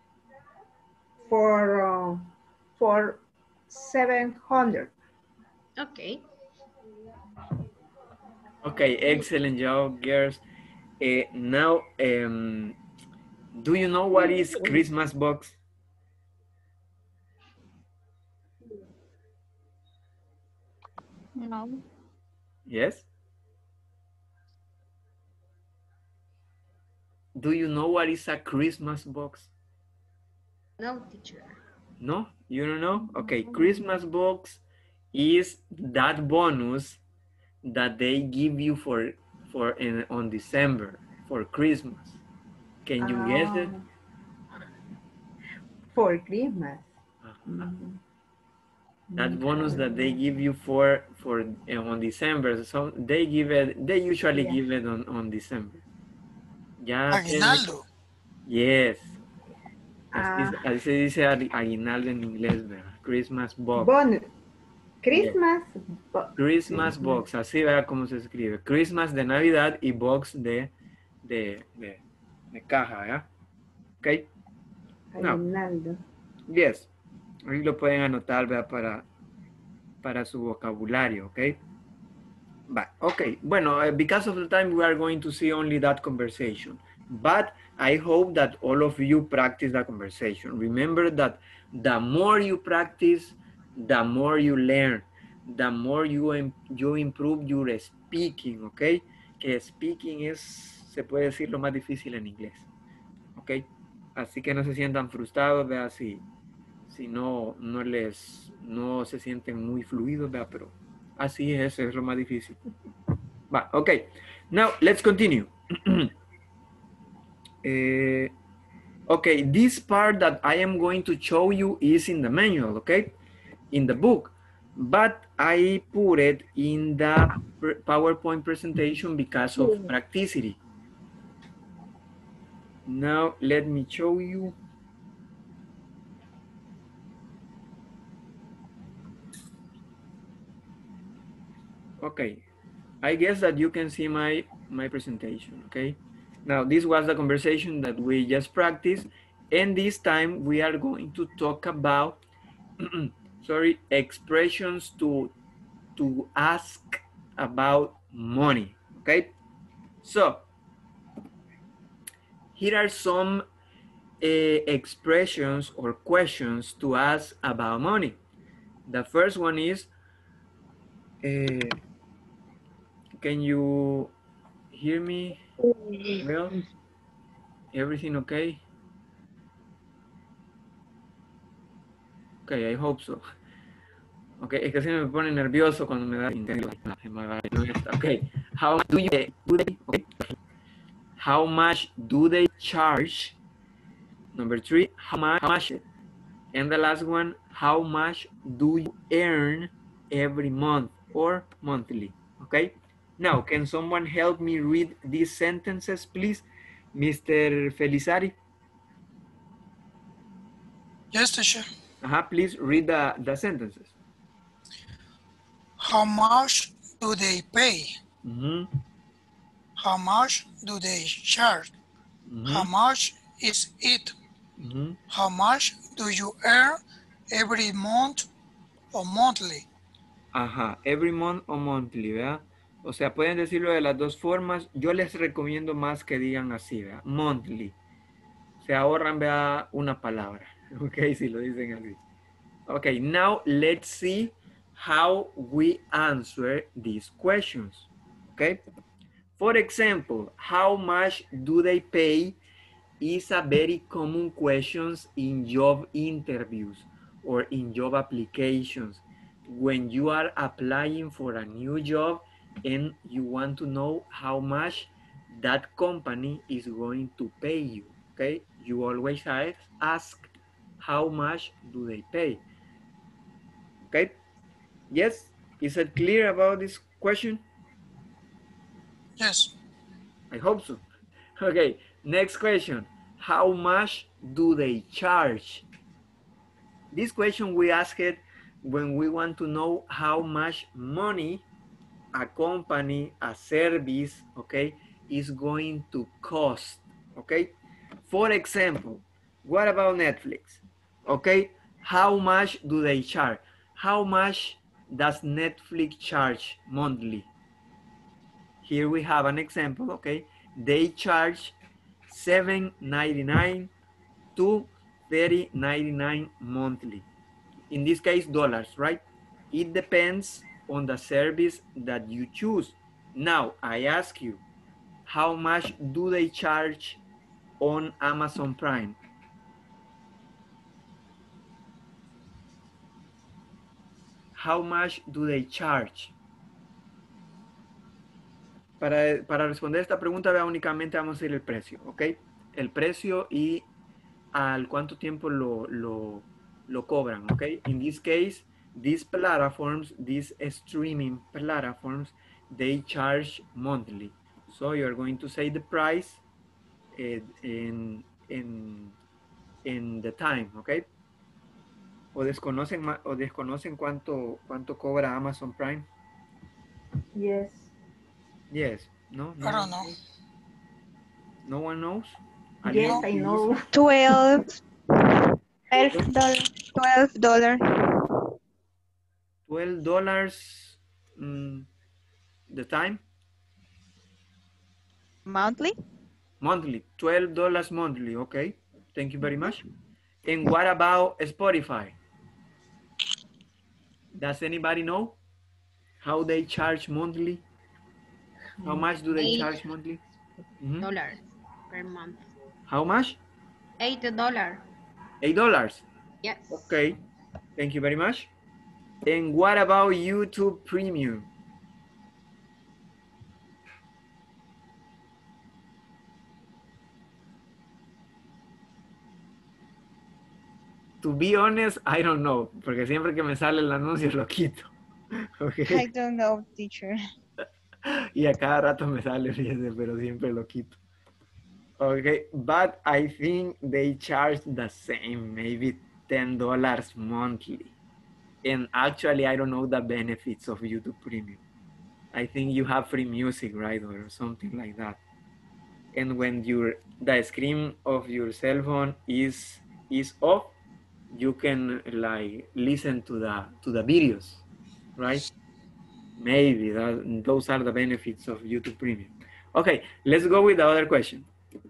for uh, for seven hundred. Okay. Okay, excellent job, girls. Uh, now, um, do you know what is Christmas box? No. Yes? Do you know what is a Christmas box? No, teacher. No? You don't know? Okay, Christmas box is that bonus that they give you for for in, on December for Christmas. Can you guess it? Um, for Christmas. Uh-huh. That bonus that they give you for for uh, on December, so they give it. They usually Yeah. give it on on December. Ya. Aguinaldo. Yes. Ah. Así, así se dice agui- aguinaldo en inglés, ¿verdad? Christmas box. Bonus. Christmas. bo- Christmas box, así vea cómo se escribe. Christmas de Navidad y box de, de, de, de caja, ¿verdad? Ok. Now, Aguinaldo. yes. Ahí lo pueden anotar, ¿verdad? Para, para su vocabulario, ¿ok? But, okay, bueno, uh, because of the time we are going to see only that conversation. But I hope that all of you practice that conversation. Remember that the more you practice, the more you learn, the more you, im- you improve your speaking, okay? Que speaking es, se puede decir lo más difícil en inglés, ok? Así que no se sientan frustrados, vea, si, si no, no les, no se sienten muy fluidos, vea, pero así es, es lo más difícil. Va, okay. Now, let's continue. Eh, okay, this part that I am going to show you is in the manual, okay? In the book. But I put it in the PowerPoint presentation because of practicity. Now, let me show you. Okay, I guess that you can see my, my presentation, okay? Now, this was the conversation that we just practiced, and this time we are going to talk about, sorry, expressions to, to ask about money, okay? So, here are some uh, expressions or questions to ask about money. The first one is, uh, can you hear me well? Everything okay? Okay, I hope so. Okay, es que se me pone nervioso cuando me da okay, how much do you do they okay. How much do they charge? Number three, how much, how much? And the last one, how much do you earn every month or monthly? Okay. Now, can someone help me read these sentences, please? Mister Felizari. Yes, teacher. Uh-huh, please read the, the sentences. How much do they pay? Mm-hmm. How much do they charge? Mm-hmm. How much is it? Mm-hmm. How much do you earn every month or monthly? Ajá, every month o monthly, ¿verdad? O sea, pueden decirlo de las dos formas. Yo les recomiendo más que digan así, ¿verdad? Monthly. Se ahorran, ¿verdad? Una palabra, ¿ok? Si lo dicen así. Okay, now let's see how we answer these questions. Okay, for example, how much do they pay is a very common question in job interviews or in job applications. When you are applying for a new job and you want to know how much that company is going to pay you, okay? You always ask, how much do they pay? Okay? Yes? Is it clear about this question? Yes. I hope so. Okay, next question. How much do they charge? This question we ask it when we want to know how much money a company, a service, okay, is going to cost, okay? For example, what about Netflix? Okay, how much do they charge? How much does Netflix charge monthly? Here we have an example, okay? They charge seven ninety-nine to thirty ninety-nine monthly. In this case, dollars, right? It depends on the service that you choose. Now, I ask you, how much do they charge on Amazon Prime? How much do they charge? Para, para responder esta pregunta, vea, únicamente vamos a decir el precio, ¿ok? El precio y al cuánto tiempo lo, lo, lo cobran, ¿ok? In this case, these platforms, these streaming platforms, they charge monthly. So you're going to say the price in, in, in the time, ¿ok? O desconocen, o desconocen cuánto, cuánto cobra Amazon Prime. Yes. Yes. No, no. I don't know. No one knows? Yes, I know. twelve. twelve dollars. twelve dollars. twelve dollars mm, the time? Monthly? Monthly. twelve dollars monthly. Okay. Thank you very much. And what about Spotify? Does anybody know how they charge monthly? How much do they Eight charge monthly? Mm-hmm. dollars per month. How much? Eight dollars. Eight dollars. Yes. Okay. Thank you very much. And what about YouTube Premium? To be honest, I don't know, porque siempre que me sale el anuncio lo quito. Okay. I don't know, teacher. Y a cada rato me sale, fíjese, pero siempre lo quito. Okay, but I think they charge the same, maybe ten dollars monthly. And actually, I don't know the benefits of YouTube Premium. I think you have free music, right? Or something like that. And when your the screen of your cell phone is is off, you can like listen to the to the videos, right? Maybe that, those are the benefits of YouTube Premium. Okay, let's go with the other question.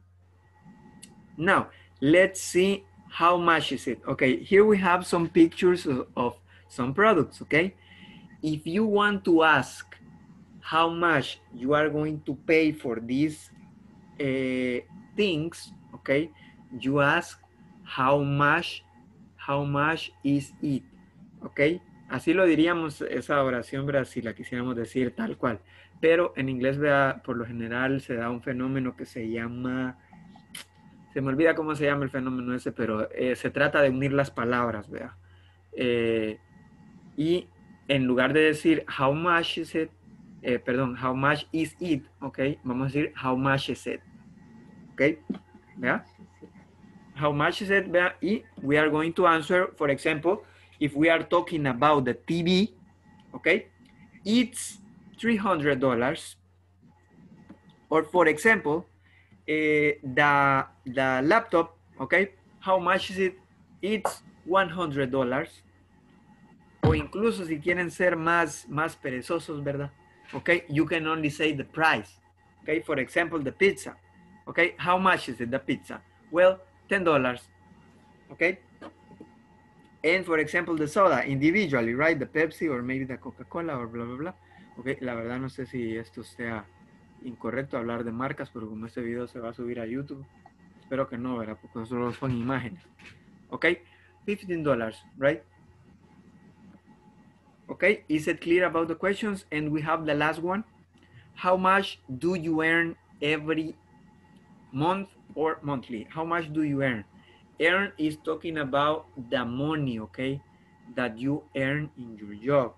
Now, let's see how much is it. Okay, here we have some pictures of, of some products, okay? If you want to ask how much you are going to pay for these uh, things, okay, you ask how much, how much is it, okay? Así lo diríamos esa oración, ¿verdad? Si la quisiéramos decir tal cual. Pero en inglés, ¿verdad? Por lo general se da un fenómeno que se llama... Se me olvida cómo se llama el fenómeno ese, pero eh, se trata de unir las palabras, ¿verdad? Eh, y en lugar de decir how much is it, eh, perdón, how much is it, ¿ok? Vamos a decir how much is it, ¿ok? ¿Verdad? How much is it, ¿verdad? Y we are going to answer, for example, if we are talking about the T V, okay, it's three hundred dollars. Or for example, uh, the, the laptop, okay, how much is it? It's one hundred dollars. O incluso si quieren ser más, más perezosos, ¿verdad? Okay, you can only say the price. Okay, for example, the pizza. Okay, how much is it, the pizza? Well, ten dollars. Okay. And for example, the soda individually, right? The Pepsi or maybe the Coca-Cola or bla, bla, bla. Ok, la verdad no sé si esto sea incorrecto hablar de marcas, pero como este video se va a subir a YouTube, espero que no, ¿verdad? Porque solo son imágenes. Ok, fifteen dollars, right? Okay, is it clear about the questions? And we have the last one. How much do you earn every month or monthly? How much do you earn? Earn is talking about the money, okay, that you earn in your job.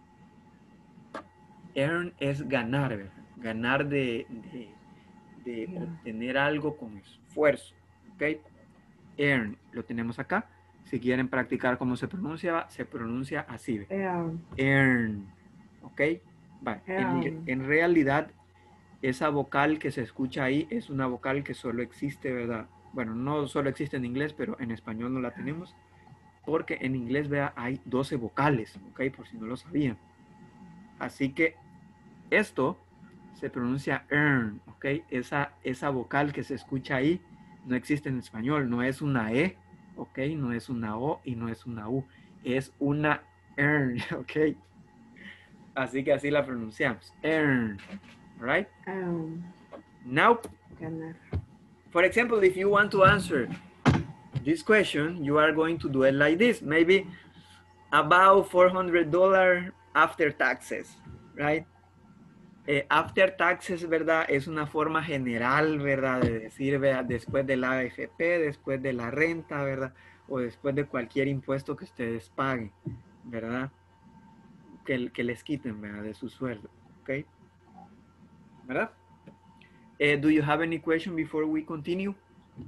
Earn es ganar, ¿verdad? Ganar de, de, de yeah. obtener algo con esfuerzo, ok. Earn, lo tenemos acá. Si quieren practicar cómo se pronuncia, se pronuncia así. Earn. Earn. ¿Ok? Vale. En, en realidad, esa vocal que se escucha ahí es una vocal que solo existe, ¿verdad? Bueno, no solo existe en inglés, pero en español no la tenemos. Porque en inglés, vea, hay doce vocales, ¿ok? Por si no lo sabían. Así que esto se pronuncia earn, ¿ok? Esa, esa vocal que se escucha ahí no existe en español, no es una E, ok, no es una O y no es una U, es una earn, ok. Así que así la pronunciamos, earn, right? Um, Now, ganar. for example, if you want to answer this question, you are going to do it like this, maybe about four hundred dollars after taxes, right? Eh, after taxes, ¿verdad? Es una forma general, ¿verdad? De decir, ¿verdad? Después de la A F P, después de la renta, ¿verdad? O después de cualquier impuesto que ustedes paguen, ¿verdad? Que, que les quiten, ¿verdad? De su sueldo, ¿ok? ¿Verdad? Eh, do you have any question before we continue?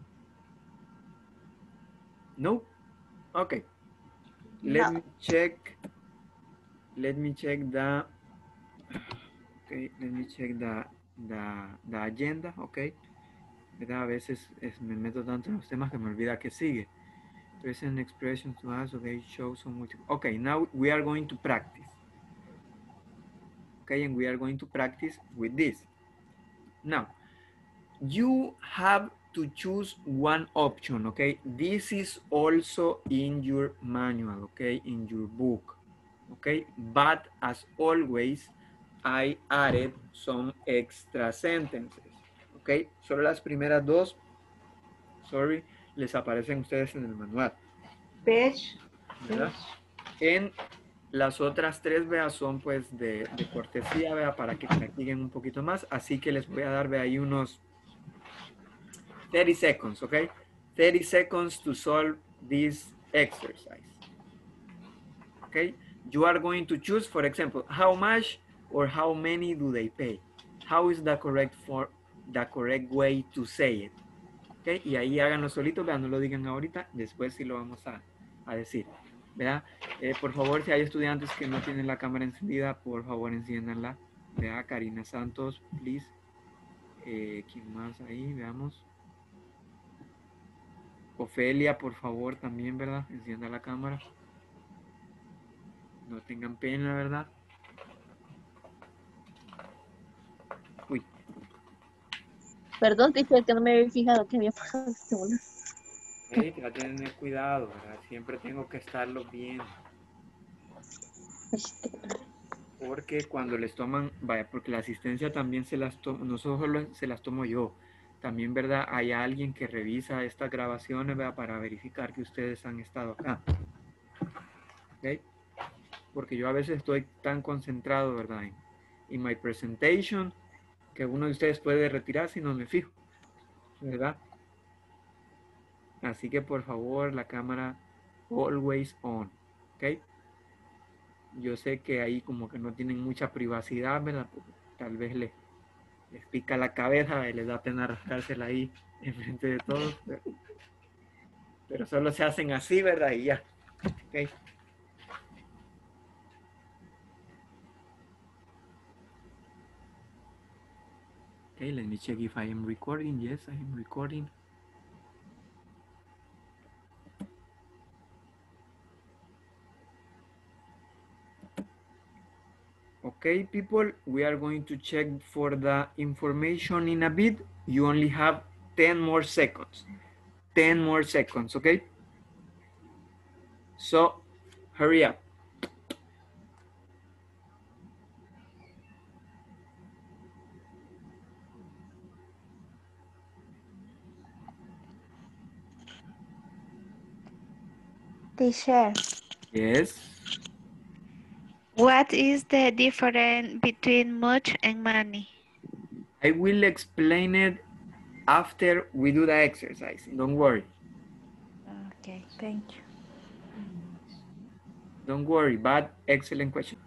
No? Okay. Let No. me check. Let me check the... Okay, let me check the, the, the agenda, ok. ¿Verdad? A veces es, me meto tanto en los temas que me olvida que sigue. Present expression to us, okay, show some multiple. Okay, now we are going to practice. Okay, and we are going to practice with this. Now, you have to choose one option, okay? This is also in your manual, okay, in your book, okay? But as always, I added some extra sentences, ¿ok? Solo las primeras dos, sorry, les aparecen ustedes en el manual. Page. ¿Verdad? En las otras tres, vea, son pues de, de cortesía, vea, para que practiquen un poquito más. Así que les voy a dar, vea, ahí unos thirty seconds, ¿ok? thirty seconds to solve this exercise. ¿Ok? You are going to choose, for example, how much or how many do they pay? How is the correct for the correct way to say it? Okay, y ahí háganlo solito, vean, no lo digan ahorita, después sí lo vamos a, a decir, ¿verdad? Eh, por favor, si hay estudiantes que no tienen la cámara encendida, por favor enciéndanla, ¿verdad? Karina Santos, please. Eh, ¿Quién más ahí? Veamos. Ofelia, por favor, también, ¿verdad? Encienda la cámara. No tengan pena, ¿verdad? Uy. Perdón, teacher, que no me había fijado que había apagado este celular. Hey, trate de tener cuidado, ¿verdad? Siempre tengo que estarlo viendo. Porque cuando les toman, vaya, porque la asistencia también se las tomo, no solo se las tomo yo, también, ¿verdad? Hay alguien que revisa estas grabaciones, ¿verdad? Para verificar que ustedes han estado acá. ¿Ok? Porque yo a veces estoy tan concentrado, ¿verdad? En, en my presentation, que uno de ustedes puede retirar si no me fijo, ¿verdad? Así que por favor, la cámara always on, ¿ok? Yo sé que ahí como que no tienen mucha privacidad, ¿verdad? Porque tal vez les, les pica la cabeza y les da pena rascársela ahí enfrente de todos, pero, pero solo se hacen así, ¿verdad? Y ya, ¿ok? Okay, let me check if I am recording. Yes, I am recording. Okay, people, we are going to check for the information in a bit. You only have ten more seconds. ten more seconds, okay? So hurry up. Teacher, Yes. what is the difference between much and many? I will explain it after we do the exercise. Don't worry. Okay, thank you. Don't worry, but excellent question.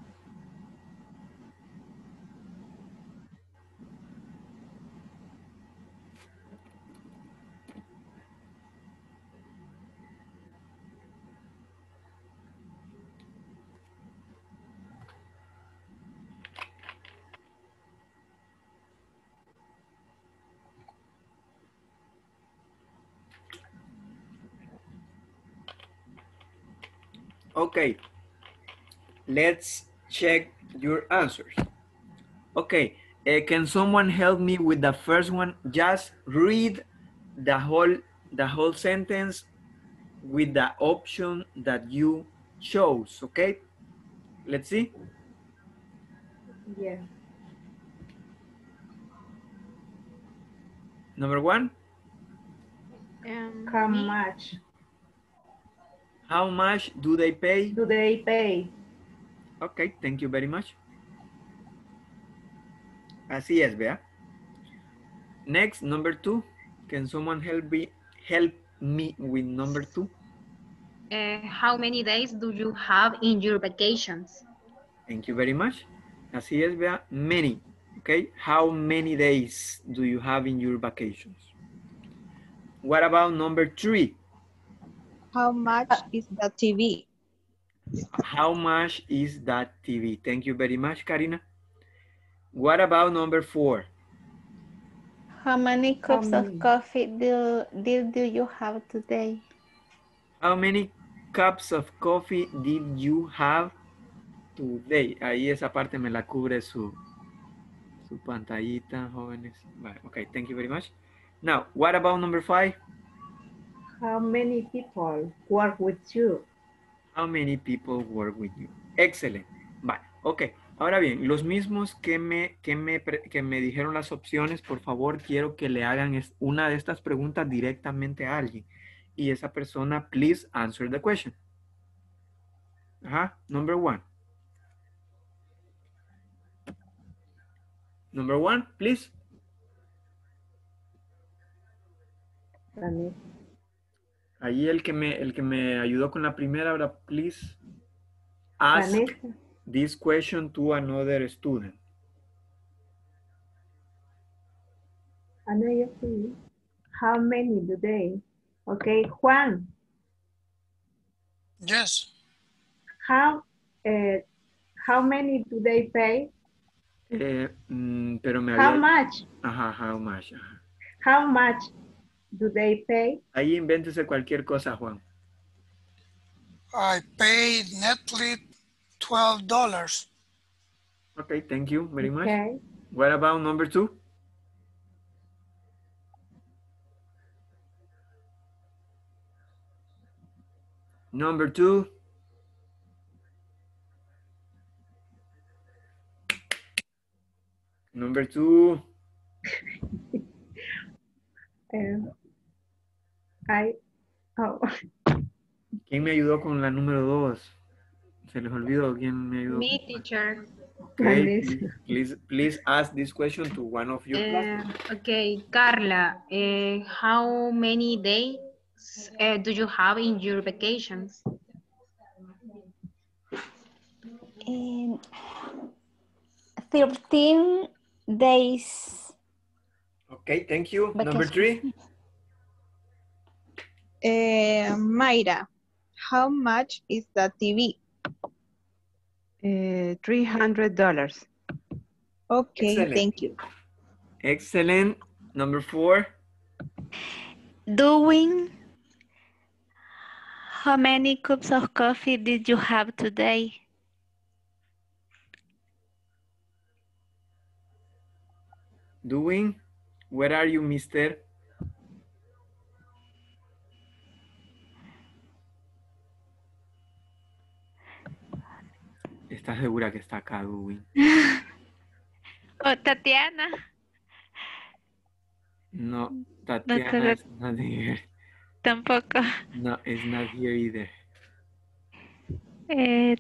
Okay, let's check your answers. Okay, uh, can someone help me with the first one? Just read the whole the whole sentence with the option that you chose. Okay, let's see. Yeah. Number one. Um, How me? much How much do they pay? do they pay? Okay, thank you very much. Así es, vea. Next, number two. Can someone help me help me with number two? Uh, how many days do you have in your vacations? Thank you very much. Así es, vea. Many. Okay. How many days do you have in your vacations? What about number three? How much is the T V? How much is that T V? Thank you very much, Karina. What about number four? How many cups How of many? coffee do, do, do you have today? How many cups of coffee did you have today? Ahí esa parte me la cubre su, su pantallita, jóvenes. Vale, okay, thank you very much. Now, what about number five? How many people work with you? How many people work with you? Excellent. Vale, ok. Ahora bien, los mismos que me, que me, que me dijeron las opciones, por favor, quiero que le hagan una de estas preguntas directamente a alguien. Y esa persona, please answer the question. Ajá, number one. Number one, please. Ahí el que me, el que me ayudó con la primera, ahora, please ask Vanessa. this question to another student. Another thing. How many do they? Okay, Juan. Yes. How uh, how many do they pay? Eh, mm, pero me How había... much? Ajá, how much. Ajá. How much do they pay? Ahí invéntese cualquier cosa, Juan. I paid Netflix twelve dollars. Okay, thank you very much. Okay. What about number two? Number two. Number two. Um, I, oh. ¿Quién me ayudó con la número dos? Se les olvidó quién me ayudó. Me, teacher. Okay, please, please, please ask this question to one of your Uh, classmates. okay, Carla, uh, how many days uh, do you have in your vacations? In thirteen days. Okay, thank you. Number three. Uh, Mayra, how much is the T V? Uh, three hundred dollars. Okay, Excellent. thank you. Excellent. Number four. Doing. How many cups of coffee did you have today? Doing. Where are you, mister? ¿Estás segura que está acá, Edwin? O Tatiana. No, No Tatiana te is not here. tampoco. No, it's not here either. Eh,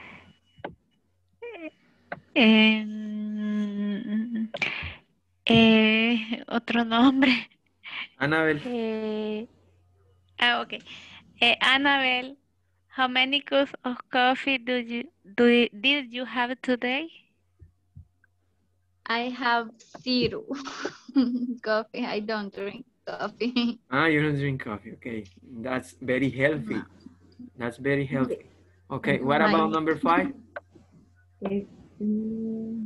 eh, eh, otro nombre. Annabel. Eh, ah, ok. Eh, Annabelle, how many cups of coffee do you do you- did you have today? I have zero coffee. I don't drink coffee. Ah, you don't drink coffee. Okay, that's very healthy. That's very healthy. Okay, what My- about number five? Es, mm,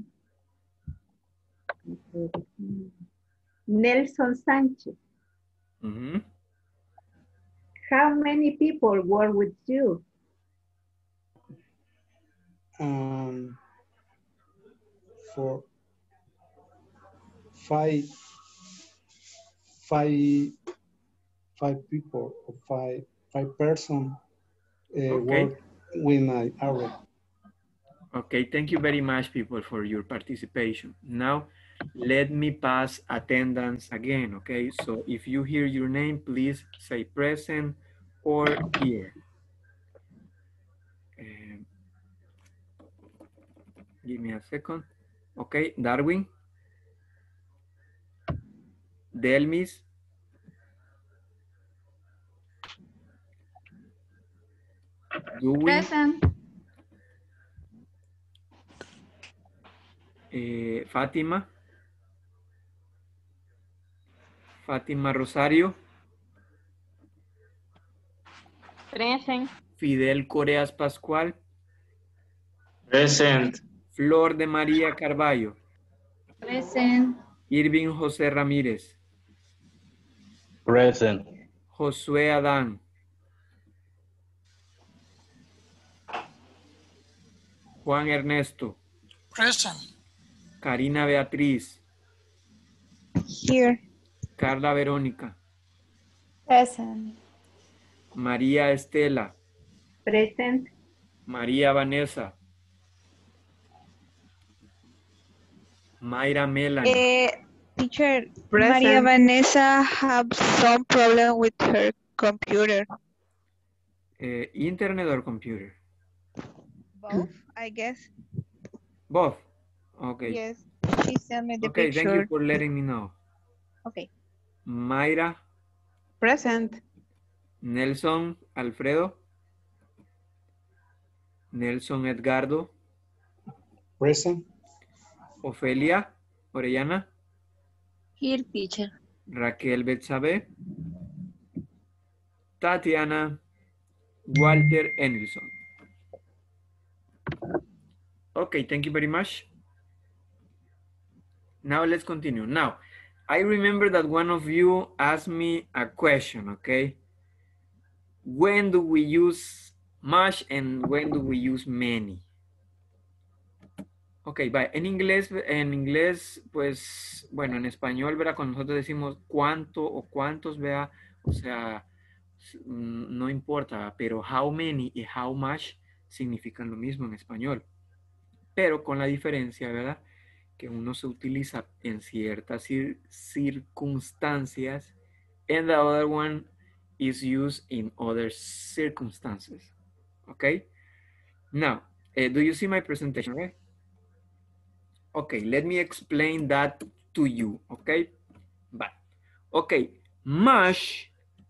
Nelson Sanchez. Mhm. How many people work with you? Um, for five, five, five people or five, five person uh, Okay. work with my area. Okay, thank you very much, people, for your participation. Now, let me pass attendance again, okay? So if you hear your name, please say present or here. Um, give me a second. Okay, Darwin. Delmis. Dewey. Present. Eh, Fátima. Fátima Rosario. Present. Fidel Coreas Pascual. Present. Flor de María Carballo. Present. Irving José Ramírez. Present. Josué Adán. Juan Ernesto. Present. Karina Beatriz. Here. Carla Verónica. Present. María Estela. Present. María Vanessa. Mayra Melanie. Eh, teacher, Present. Maria Vanessa have some problem with her computer. Eh, internet or computer? Both, I guess. Both. Okay. Yes, she sent me the Okay, picture. thank you for letting me know. Okay. Mayra. Present. Nelson Alfredo. Nelson Edgardo. Present. Ofelia Orellana. Here, teacher. Raquel Betsabe. Tatiana. Walter Enilson. Okay, thank you very much. Now let's continue. Now, I remember that one of you asked me a question, okay? When do we use much and when do we use many? Ok, va. En inglés, en inglés, pues, bueno, en español, ¿verdad? Cuando nosotros decimos cuánto o cuántos, vea, o sea, no importa, pero how many y how much significan lo mismo en español. Pero con la diferencia, ¿verdad? Que uno se utiliza en ciertas cir circunstancias and the other one is used in other circumstances. Okay? Now, uh, do you see my presentation, right? Okay, let me explain that to you, okay? But, okay, much,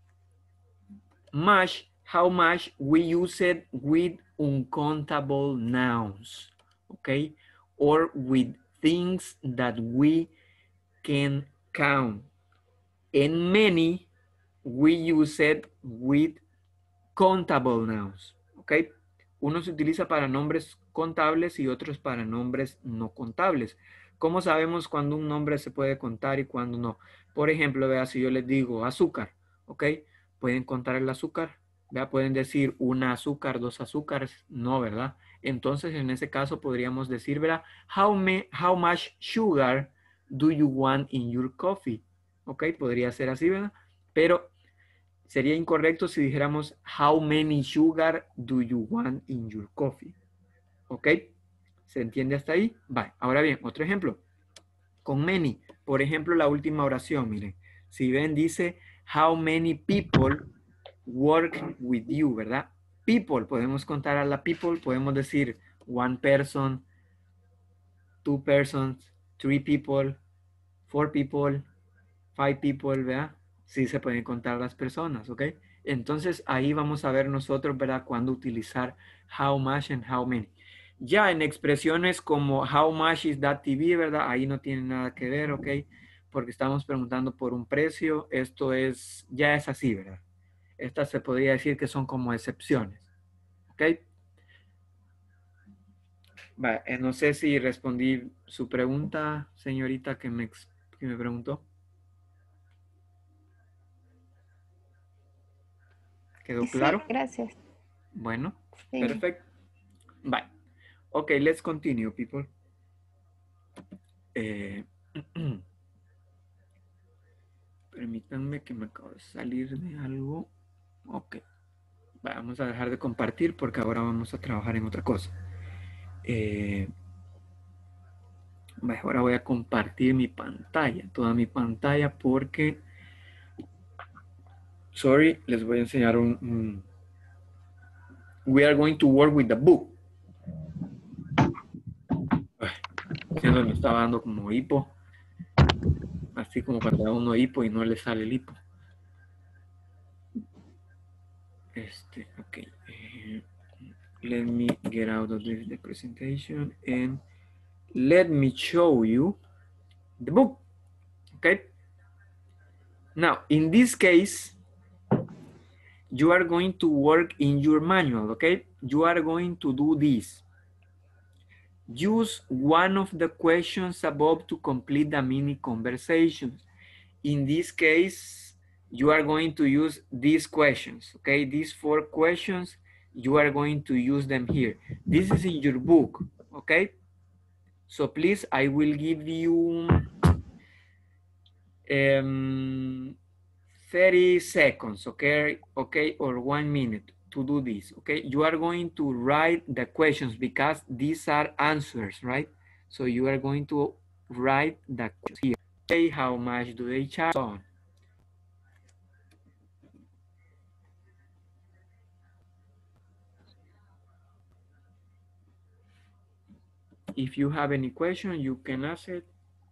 much, how much we use it with uncountable nouns, okay? Or with things that we can count. And many, we use it with countable nouns, okay? Uno se utiliza para nombres contables y otros para nombres no contables. ¿Cómo sabemos cuándo un nombre se puede contar y cuándo no? Por ejemplo, vea, si yo les digo azúcar, ¿ok? ¿Pueden contar el azúcar? Vea, pueden decir una azúcar, dos azúcares, no, ¿verdad? Entonces, en ese caso podríamos decir, ¿verdad? How, me, how much sugar do you want in your coffee? ¿Ok? Podría ser así, ¿verdad? Pero sería incorrecto si dijéramos how many sugar do you want in your coffee. ¿Ok? ¿Se entiende hasta ahí? Vale. Ahora bien, otro ejemplo. Con many. Por ejemplo, la última oración, miren. Si ven, dice, how many people work with you, ¿verdad? People, podemos contar a la people, podemos decir one person, two persons, three people, four people, five people, ¿verdad? Sí se pueden contar las personas, ¿ok? Entonces ahí vamos a ver nosotros, ¿verdad? Cuándo utilizar how much and how many. Ya en expresiones como how much is that T V, ¿verdad? Ahí no tiene nada que ver, ¿ok? Porque estamos preguntando por un precio. Esto es, ya es así, ¿verdad? Estas se podría decir que son como excepciones, ¿ok? Vale, eh, no sé si respondí su pregunta, señorita, que me, que me preguntó. ¿Quedó claro? Sí, gracias. Bueno, Sí. perfecto. Bye. Okay, let's continue, people. Eh, permítanme que me acabo de salir de algo. Ok. Vamos a dejar de compartir porque ahora vamos a trabajar en otra cosa. Eh, ahora voy a compartir mi pantalla, toda mi pantalla, porque... Sorry, les voy a enseñar un... un we are going to work with the book. Siendo me estaba dando como hipo. Así como cuando da uno hipo y no le sale el hipo. Este, ok. Eh, let me get out of this, the presentation and let me show you the book. Okay. Now, in this case, you are going to work in your manual. Okay. You are going to do this. Use one of the questions above to complete the mini conversations. In this case, you are going to use these questions, okay? These four questions, you are going to use them here. This is in your book, okay? So please, I will give you um, thirty seconds, okay? Okay, or one minute to do this, okay? You are going to write the questions because these are answers, right? So you are going to write the questions here. Okay, how much do they charge? So on. If you have any question, you can ask it.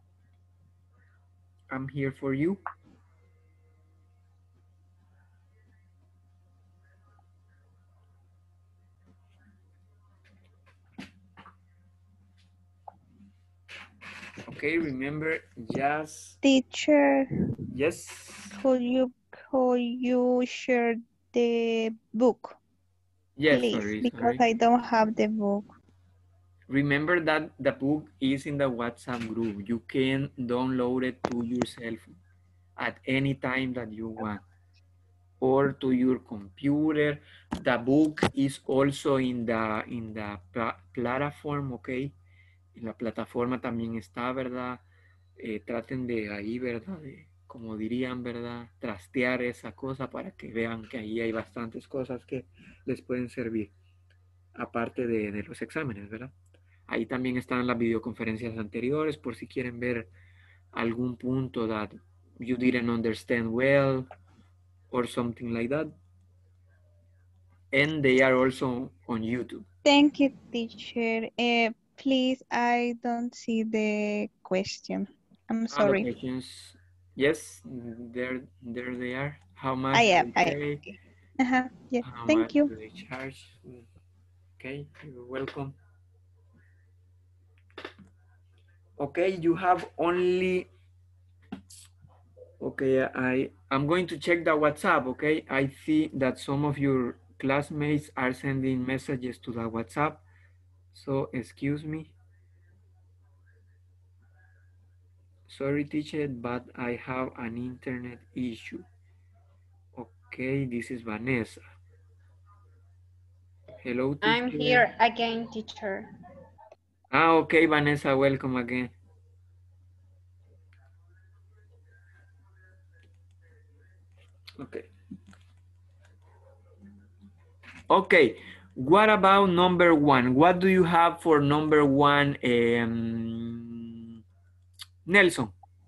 I'm here for you. Okay, remember, just... Teacher. Yes. Could you, could you share the book? Yes, please, sorry, because sorry. I don't have the book. Remember that the book is in the WhatsApp group. You can download it to yourself at any time that you want, or to your computer. The book is also in the in the pla platform, okay? En la plataforma también está, ¿verdad? Eh, traten de ahí, ¿verdad? De, como dirían, ¿verdad? Trastear esa cosa para que vean que ahí hay bastantes cosas que les pueden servir, aparte de, de los exámenes, ¿verdad? Ahí también están las videoconferencias anteriores por si quieren ver algún punto that you didn't understand well or something like that. And they are also on YouTube. Thank you, teacher. Uh, please, I don't see the question. I'm sorry. Ah, the questions, yes, there, there they are. How much I do am. they I pay? am. Uh-huh. Yeah. How Thank much you. do they charge? Okay, you're welcome. Okay, you have only, okay, I, I'm going to check the WhatsApp, okay? I see that some of your classmates are sending messages to the WhatsApp. So, excuse me. Sorry, teacher, but I have an internet issue. Okay, this is Vanessa. Hello, teacher. I'm here again, teacher. Ah, okay, Vanessa, welcome again. Okay. Okay, What about number one? What do you have for number one, um, Nelson?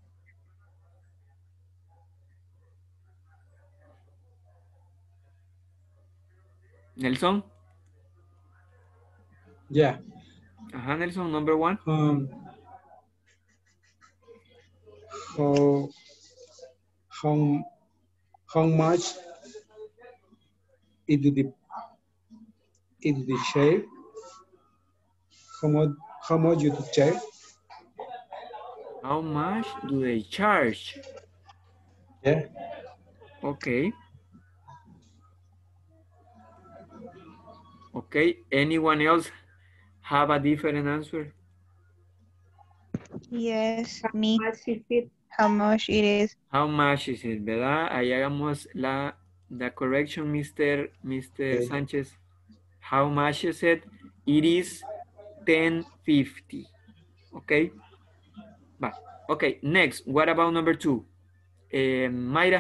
Nelson? Yeah. Uh-huh, Nelson, number one. Um, how, how, how much is the, is the share? How much, how much you charge? How much do they charge? Yeah. Okay. Okay, anyone else have a different answer? Yes, me. How much is it? How much it is? How much is it, ¿verdad? Ahí hagamos la the correction, Mister Mister Okay. Sánchez. How much is it? It is ten fifty. Okay. Va. Okay, next. What about number two? Eh, Mayra.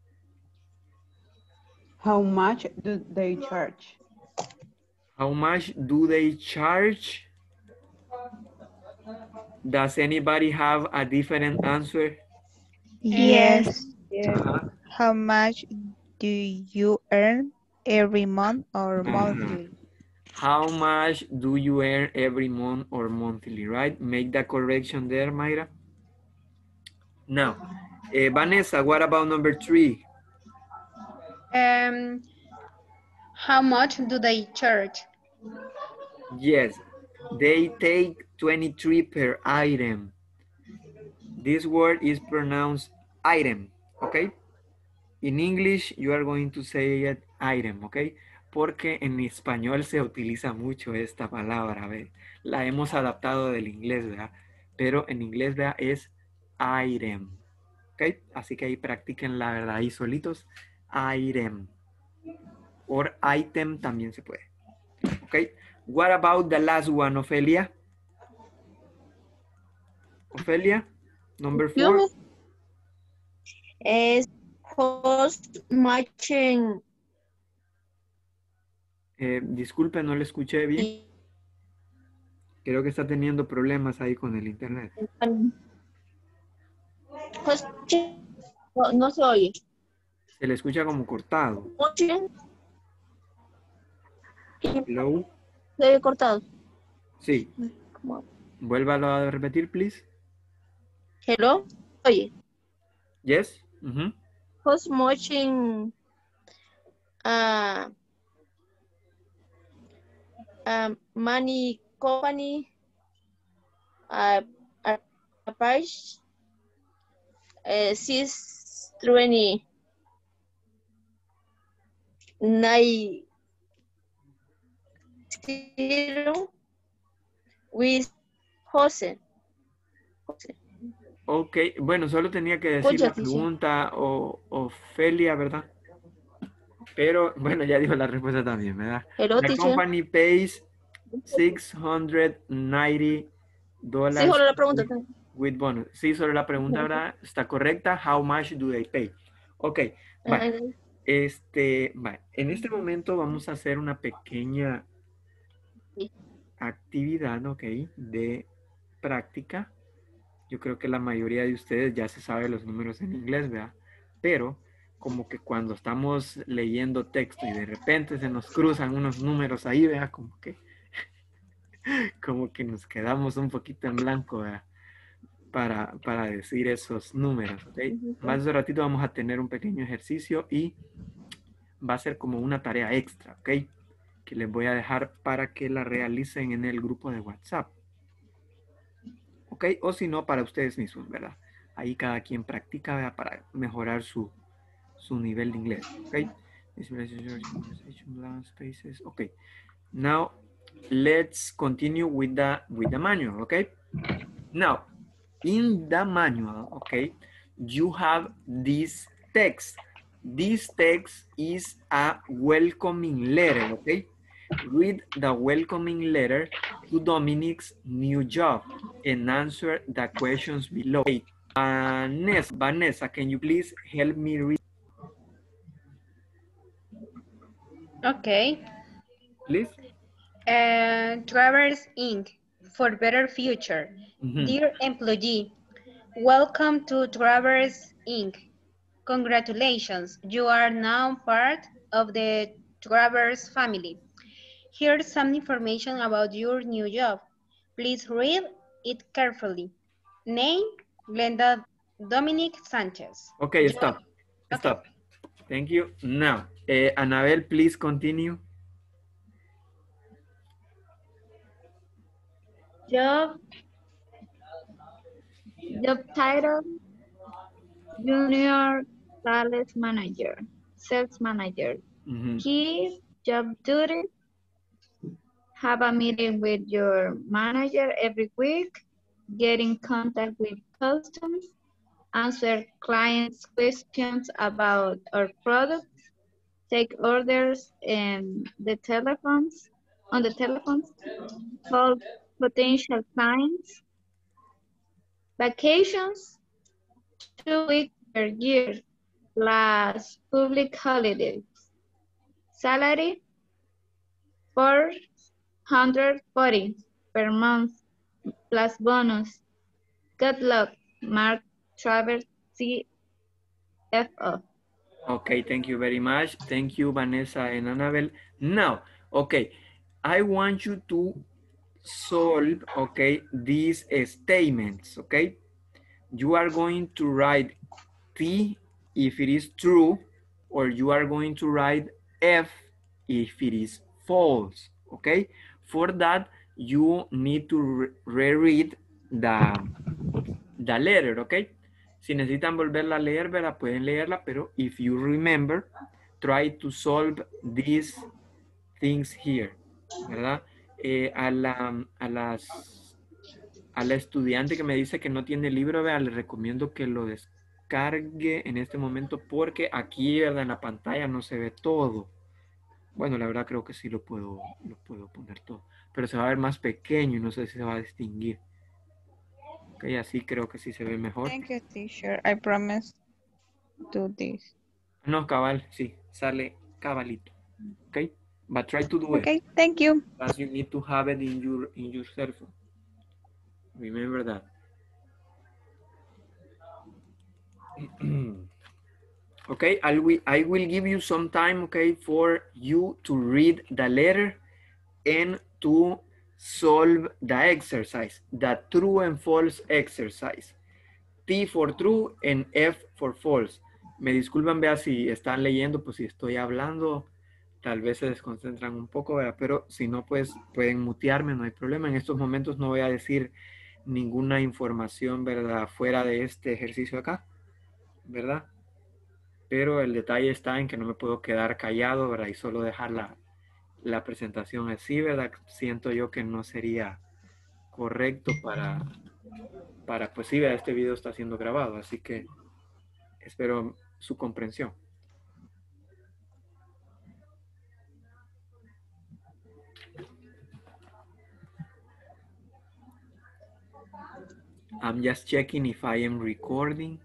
How much do they charge? How much do they charge? Does anybody have a different answer? Yes. Yes. Uh-huh. How much do you earn every month or monthly? How much do you earn every month or monthly, right? Make the correction there, Mayra. Now, eh, Vanessa, what about number three? Um, how much do they charge? Yes, they take twenty-three per item. This word is pronounced item, okay? In English, you are going to say it item, okay? Porque en español se utiliza mucho esta palabra, ¿ve? La hemos adaptado del inglés, ¿verdad? Pero en inglés, ¿verdad? Es item, ¿ok? Así que ahí practiquen la verdad ahí solitos. Item. Or item también se puede. ¿Ok? What about the last one, Ofelia? Ofelia, number four. Es post matching. Eh, disculpe, no le escuché bien. Creo que está teniendo problemas ahí con el internet. Pues, no, no se oye. Se le escucha como cortado. Hello. Se oye cortado. Sí. Vuélvalo a repetir, please. Hello. Oye. Yes. Uh-huh. Post matching. Uh, um, money company. Uh, a, a price. Uh, six twenty nine zero with Jose. Jose. Ok, bueno, solo tenía que decir la pregunta o Ofelia, ¿verdad? Pero, bueno, ya dijo la respuesta también, ¿verdad? Hello, The teacher. company pays six hundred ninety dollars. Sí, solo la pregunta. With bonus. Sí, solo la pregunta, ¿verdad? Está correcta. How much do they pay? Ok, va. Este, va. En este momento vamos a hacer una pequeña actividad, ok, de práctica. Yo creo que la mayoría de ustedes ya se sabe los números en inglés, ¿verdad? Pero como que cuando estamos leyendo texto y de repente se nos cruzan unos números ahí, ¿verdad? Como que, como que nos quedamos un poquito en blanco, ¿verdad? Para, para decir esos números, ¿ok? Más de ratito vamos a tener un pequeño ejercicio y va a ser como una tarea extra, ¿ok? Que les voy a dejar para que la realicen en el grupo de WhatsApp. ¿Ok? O si no, para ustedes mismos, ¿verdad? Ahí cada quien practica, ¿verdad? Para mejorar su, su nivel de inglés, ¿ok? Ok. Now, let's continue with the, with the manual, ¿ok? Now, in the manual, okay, you have this text. This text is a welcoming letter, okay? Read the welcoming letter to Dominic's new job and answer the questions below. Vanessa, Vanessa, can you please help me read? Okay. please. Uh, Travers Incorporated for better future. Mm-hmm. Dear employee, welcome to Travers Incorporated. Congratulations, you are now part of the Travers family. Here's some information about your new job. Please read it carefully. Name, Glenda Dominic Sanchez. Okay, Job, stop. Stop. Thank you. Now, uh, Annabelle, please continue. Job, job title, Junior Sales Manager, Sales Manager. Mm-hmm. Key job duty, have a meeting with your manager every week, get in contact with customers, answer clients' questions about our products, take orders and the telephones, on the telephones, call potential clients, vacations, two weeks per year, plus public holidays. Salary, four hundred forty per month, plus bonus. Good luck, Mark Travers, C F O. Okay, thank you very much. Thank you, Vanessa and Annabelle. Now, okay, I want you to solve, okay, these statements, okay? You are going to write T if it is true, or you are going to write F if it is false, okay? For that, you need to reread the, the letter, okay? Si necesitan volverla a leer, ¿verdad? Pueden leerla, pero if you remember, try to solve these things here, ¿verdad? Eh, a, la, a, las, a la estudiante que me dice que no tiene libro, ¿verdad? Le recomiendo que lo descargue en este momento porque aquí, ¿verdad? En la pantalla no se ve todo. Bueno, la verdad creo que sí lo puedo, lo puedo poner todo, pero se va a ver más pequeño y no sé si se va a distinguir. Ok, así creo que sí se ve mejor. Thank you, teacher. I promise to do this. No, cabal, sí, sale cabalito. Ok, but try to do it. Okay, thank you. As you need to have it in your in your cell phone. Remember that. Okay, I will I will give you some time, okay, for you to read the letter and to solve the exercise, the true and false exercise. T for true and F for false. Me disculpan, vea, si están leyendo, pues si estoy hablando, tal vez se desconcentran un poco, ¿verdad? Pero si no, pues pueden mutearme, no hay problema. En estos momentos no voy a decir ninguna información, ¿verdad? Fuera de este ejercicio acá, ¿verdad? Pero el detalle está en que no me puedo quedar callado, ¿verdad? Y solo dejar la, la presentación así, ¿verdad? Siento yo que no sería correcto para, para pues sí, ¿verdad? Este video está siendo grabado, así que espero su comprensión. I'm just checking if I am recording.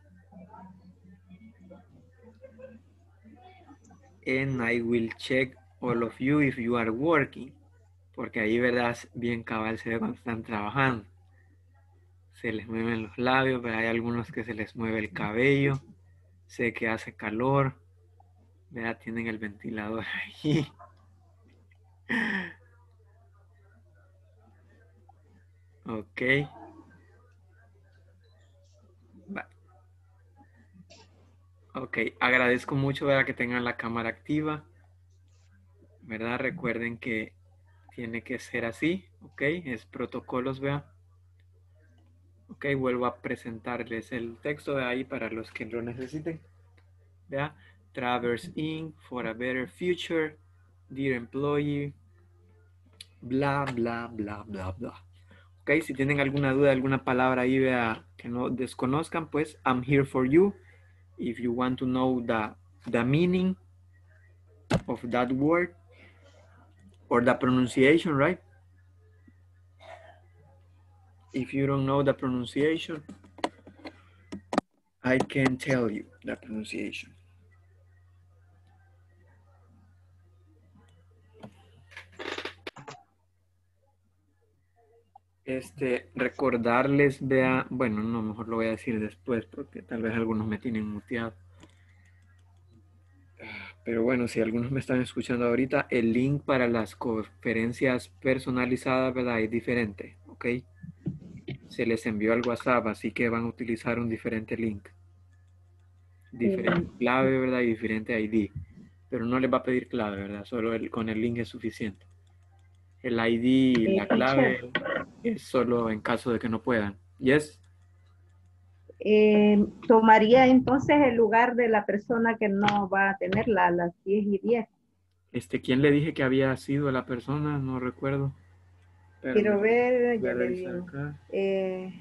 And I will check all of you if you are working. Porque ahí, verdad, bien cabal se ve cuando están trabajando. Se les mueven los labios, pero hay algunos que se les mueve el cabello. Sé que hace calor. ¿Verdad? Tienen el ventilador ahí. Ok. Va. Ok, agradezco mucho, ¿verdad? Que tengan la cámara activa. ¿Verdad? Recuerden que tiene que ser así. Ok, es protocolos, vea. Ok, vuelvo a presentarles el texto de ahí para los que lo necesiten. Vea, Travers Incorporated for a better future, dear employee, bla, bla, bla, bla, bla. Ok, si tienen alguna duda, alguna palabra ahí, vea, que no desconozcan, pues, I'm here for you. If you want to know the, the meaning of that word or the pronunciation, right? If you don't know the pronunciation, I can tell you the pronunciation. Este, recordarles, vea, bueno, no, mejor lo voy a decir después porque tal vez algunos me tienen muteado. Pero bueno, si algunos me están escuchando ahorita, el link para las conferencias personalizadas, ¿verdad? Es diferente, ¿ok? Se les envió al WhatsApp, así que van a utilizar un diferente link. Diferente Sí. clave, ¿verdad? Y diferente I D. Pero no les va a pedir clave, ¿verdad? Solo el, con el link es suficiente. El I D y Eh, la clave teacher, es solo en caso de que no puedan. ¿Yes? eh, tomaría entonces el lugar de la persona que no va a tenerla a las diez y diez. Este, ¿quién le dije que había sido la persona? No recuerdo. Quiero Espérame, ver, voy a ya le revisar digo. acá. Eh,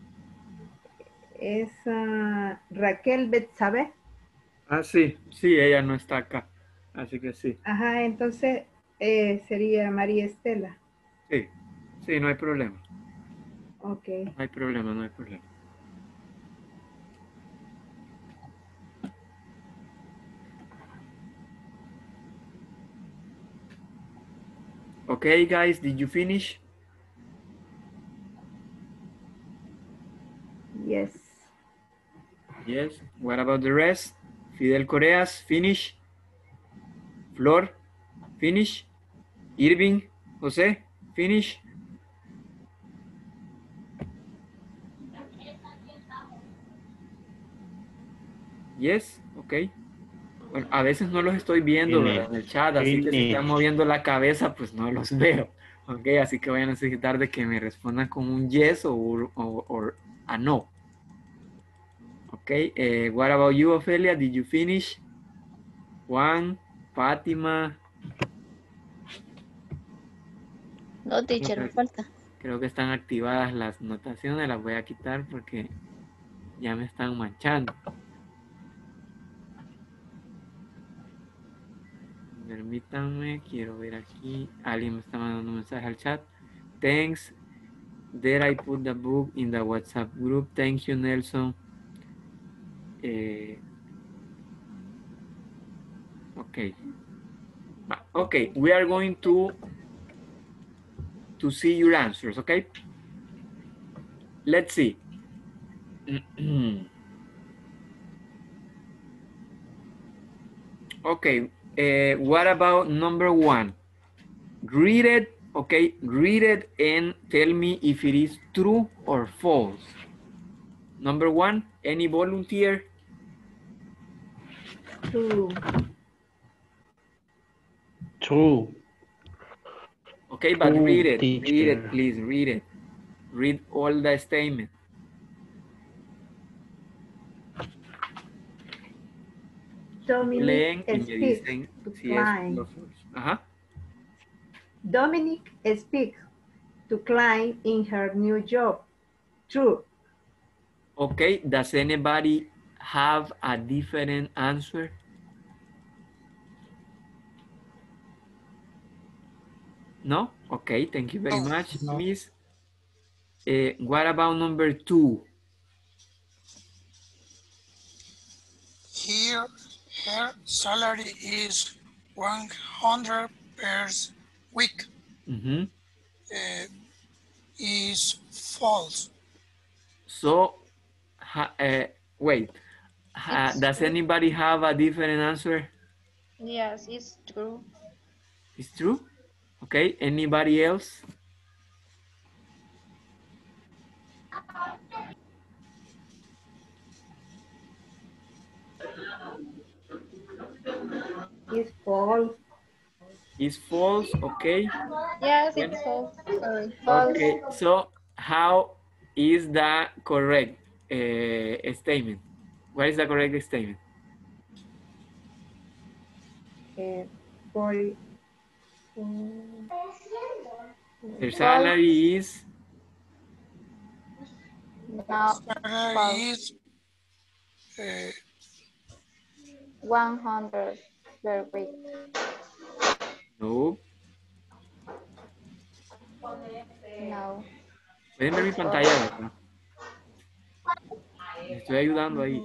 es ah, Raquel Betsabe. Ah, sí, sí, ella no está acá. Así que sí. Ajá, entonces eh, sería María Estela. Sí, sí, no hay problema. Ok. No hay problema, no hay problema. Okay, guys, did you finish? Yes. Yes. What about the rest? Fidel Coreas, finish. Flor, finish. Irving, José, finish. Yes, ok. Bueno, a veces no los estoy viendo, ¿verdad? En el chat, así que si están Finish. moviendo la cabeza, pues no los veo. Ok, así que voy a necesitar de que me respondan con un yes o, o, o a no. Ok, eh, what about you, Ofelia? Did you finish? Juan, Fátima. No, teacher, me falta. Creo que están activadas las notaciones, las voy a quitar porque ya me están manchando. Permítanme, quiero ver aquí. Alguien me está mandando un mensaje al chat. Thanks. There I put the book in the WhatsApp group. Thank you, Nelson. Eh, okay. Okay, we are going to to see your answers, okay? Let's see. Okay, uh, what about number one? Read it, okay, read it and tell me if it is true or false. Number one, any volunteer? True. True. Okay, but True, read it, teacher. read it, please, read it. Read all the statement. Leen Dominic y me speaks dicen to si es client. lo falso. Ajá. Dominic speaks to client in her new job. True. Okay, does anybody have a different answer? No? Okay, thank you very much, No. Miss. Uh, what about number two? Here, her salary is one hundred per week. Mm-hmm. Uh, is false. So, ha, uh, wait, ha, It's does true. anybody have a different answer? Yes, it's true. It's true? Okay, anybody else? It's false. It's false, okay. Yes, Well, it's false. Sorry, false. okay, so how is the correct uh, statement? What is the correct statement? Eh, for, Her salary is No, Salary false. is uh, one hundred per week. no. No. Pueden ver mi pantalla, ¿verdad? Me estoy ayudando ahí.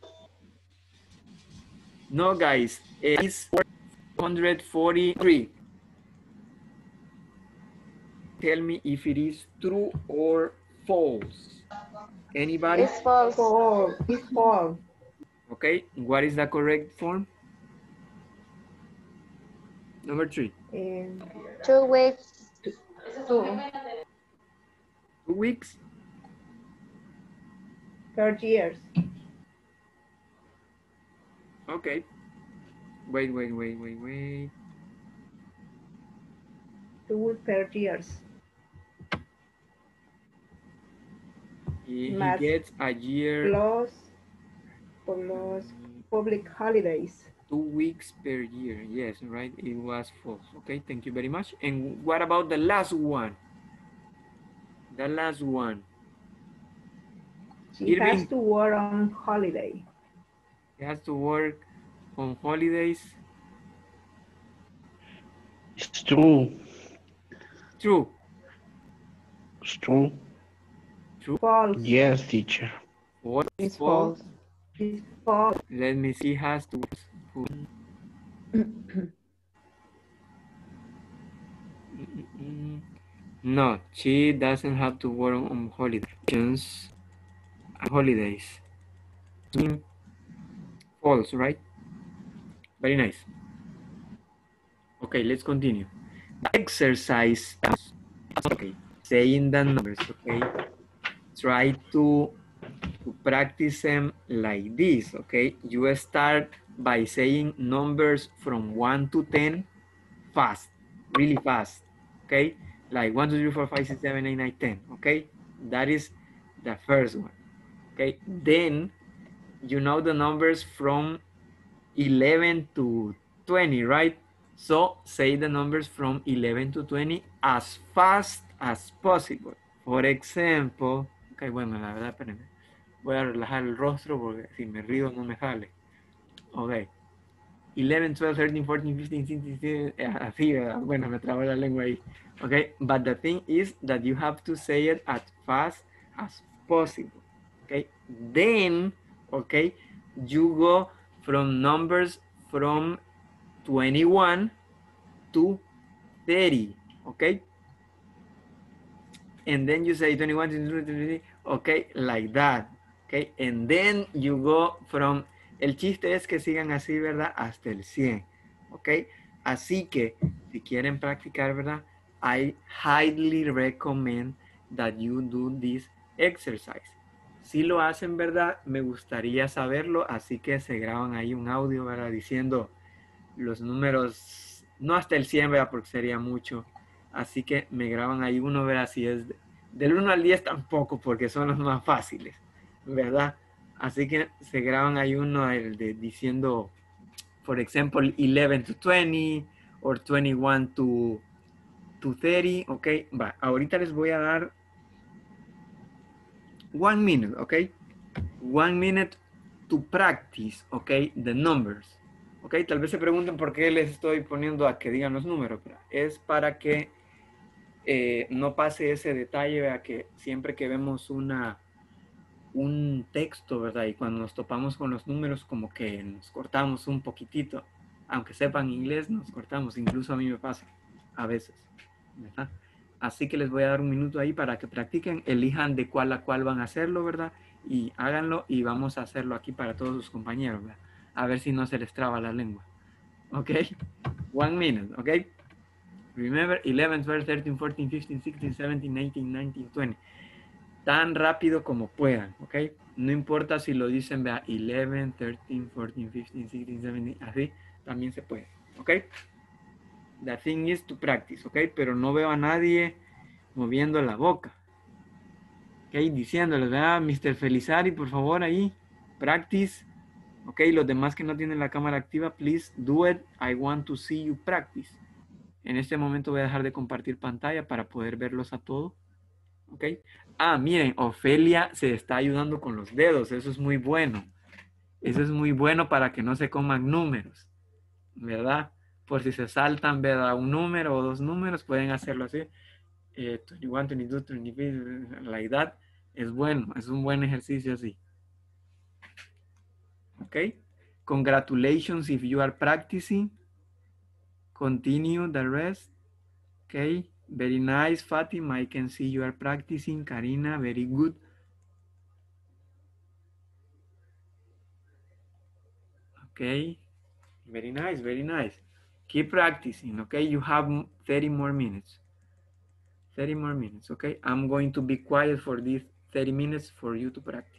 No, guys, it's four hundred forty-three. tell me if it is true or false. Anybody? It's false. False. It's false. Okay, what is the correct form? Number three. Um, Two weeks. two. Two weeks? thirty years. Okay. Wait, wait, wait, wait, wait. Two thirty years. He, he Math gets a year. Plus, plus public holidays. Two weeks per year. Yes, right. It was false. Okay, thank you very much. And what about the last one? The last one. She Irving, has to work on holiday. he has to work on holidays. It's true. True. It's true. True. False. Yes, teacher. False. It's false. false. It's false. Let me see. Has to. No, she doesn't have to work on holidays. Holidays. False, right? Very nice. Okay, let's continue. The exercise. Okay, saying the numbers. Okay, try to, to practice them like this. Okay, you start by saying numbers from one to ten fast, really fast. Okay, like one, two, three, four, five, six, seven, eight, nine, ten. Okay, that is the first one. Okay, then you know the numbers from eleven to twenty, right? So say the numbers from eleven to twenty as fast as possible. For example, ok, bueno, la verdad, espérenme. Voy a relajar el rostro porque si me río no me jale. Ok. eleven, twelve, thirteen, fourteen, fifteen, sixteen, así, ¿verdad? Bueno, me trabó la lengua ahí. Ok, but the thing is that you have to say it as fast as possible. Okay, then, okay, you go from numbers from twenty-one to thirty, okay? And then you say twenty-one, twenty-two, twenty-three, okay, like that, okay? And then you go from, el chiste es que sigan así, ¿verdad? Hasta el cien, okay? Así que, si quieren practicar, ¿verdad? I highly recommend that you do this exercise. Si lo hacen, ¿verdad? Me gustaría saberlo, así que se graban ahí un audio, ¿verdad? Diciendo los números, no hasta el cien, ¿verdad? Porque sería mucho. Así que me graban ahí uno, ¿verdad? Si es de, del uno al diez tampoco, porque son los más fáciles, ¿verdad? Así que se graban ahí uno el de, diciendo, por ejemplo, eleven to twenty, or twenty-one to, to thirty, ¿ok? Va, ahorita les voy a dar one minute, okay? One minute to practice, okay, the numbers. Okay, tal vez se pregunten por qué les estoy poniendo a que digan los números, pero es para que eh, no pase ese detalle, ¿verdad? Que siempre que vemos una, un texto, ¿verdad? Y cuando nos topamos con los números, como que nos cortamos un poquitito. Aunque sepan inglés, nos cortamos. Incluso a mí me pasa a veces, ¿verdad? Así que les voy a dar un minuto ahí para que practiquen, elijan de cuál a cuál van a hacerlo, ¿verdad? Y háganlo y vamos a hacerlo aquí para todos sus compañeros, ¿verdad? A ver si no se les traba la lengua. ¿Ok? One minute, ¿ok? Remember, eleven, twelve, thirteen, fourteen, fifteen, sixteen, seventeen, eighteen, nineteen, twenty. Tan rápido como puedan, ¿ok? No importa si lo dicen, vea, eleven, thirteen, fourteen, fifteen, sixteen, seventeen, así también se puede, ¿ok? The thing is to practice, ¿ok? Pero no veo a nadie moviendo la boca. ¿Ok? Diciéndoles, ¿verdad? mister Felizari, por favor, ahí. Practice. ¿Ok? Los demás que no tienen la cámara activa, please do it. I want to see you practice. En este momento voy a dejar de compartir pantalla para poder verlos a todos. ¿Ok? Ah, miren, Ofelia se está ayudando con los dedos. Eso es muy bueno. Eso es muy bueno para que no se coman números. ¿Verdad? Por si se saltan, ¿verdad? Un número o dos números, pueden hacerlo así. Eh, twenty-one, twenty-two, twenty-three, like that. Es bueno, es un buen ejercicio así. ¿Ok? Congratulations if you are practicing. Continue the rest. ¿Ok? Very nice, Fatima. I can see you are practicing. Karina, very good. Okay. Very nice, very nice. Keep practicing, okay? You have thirty more minutes. thirty more minutes, okay? I'm going to be quiet for these thirty minutes for you to practice.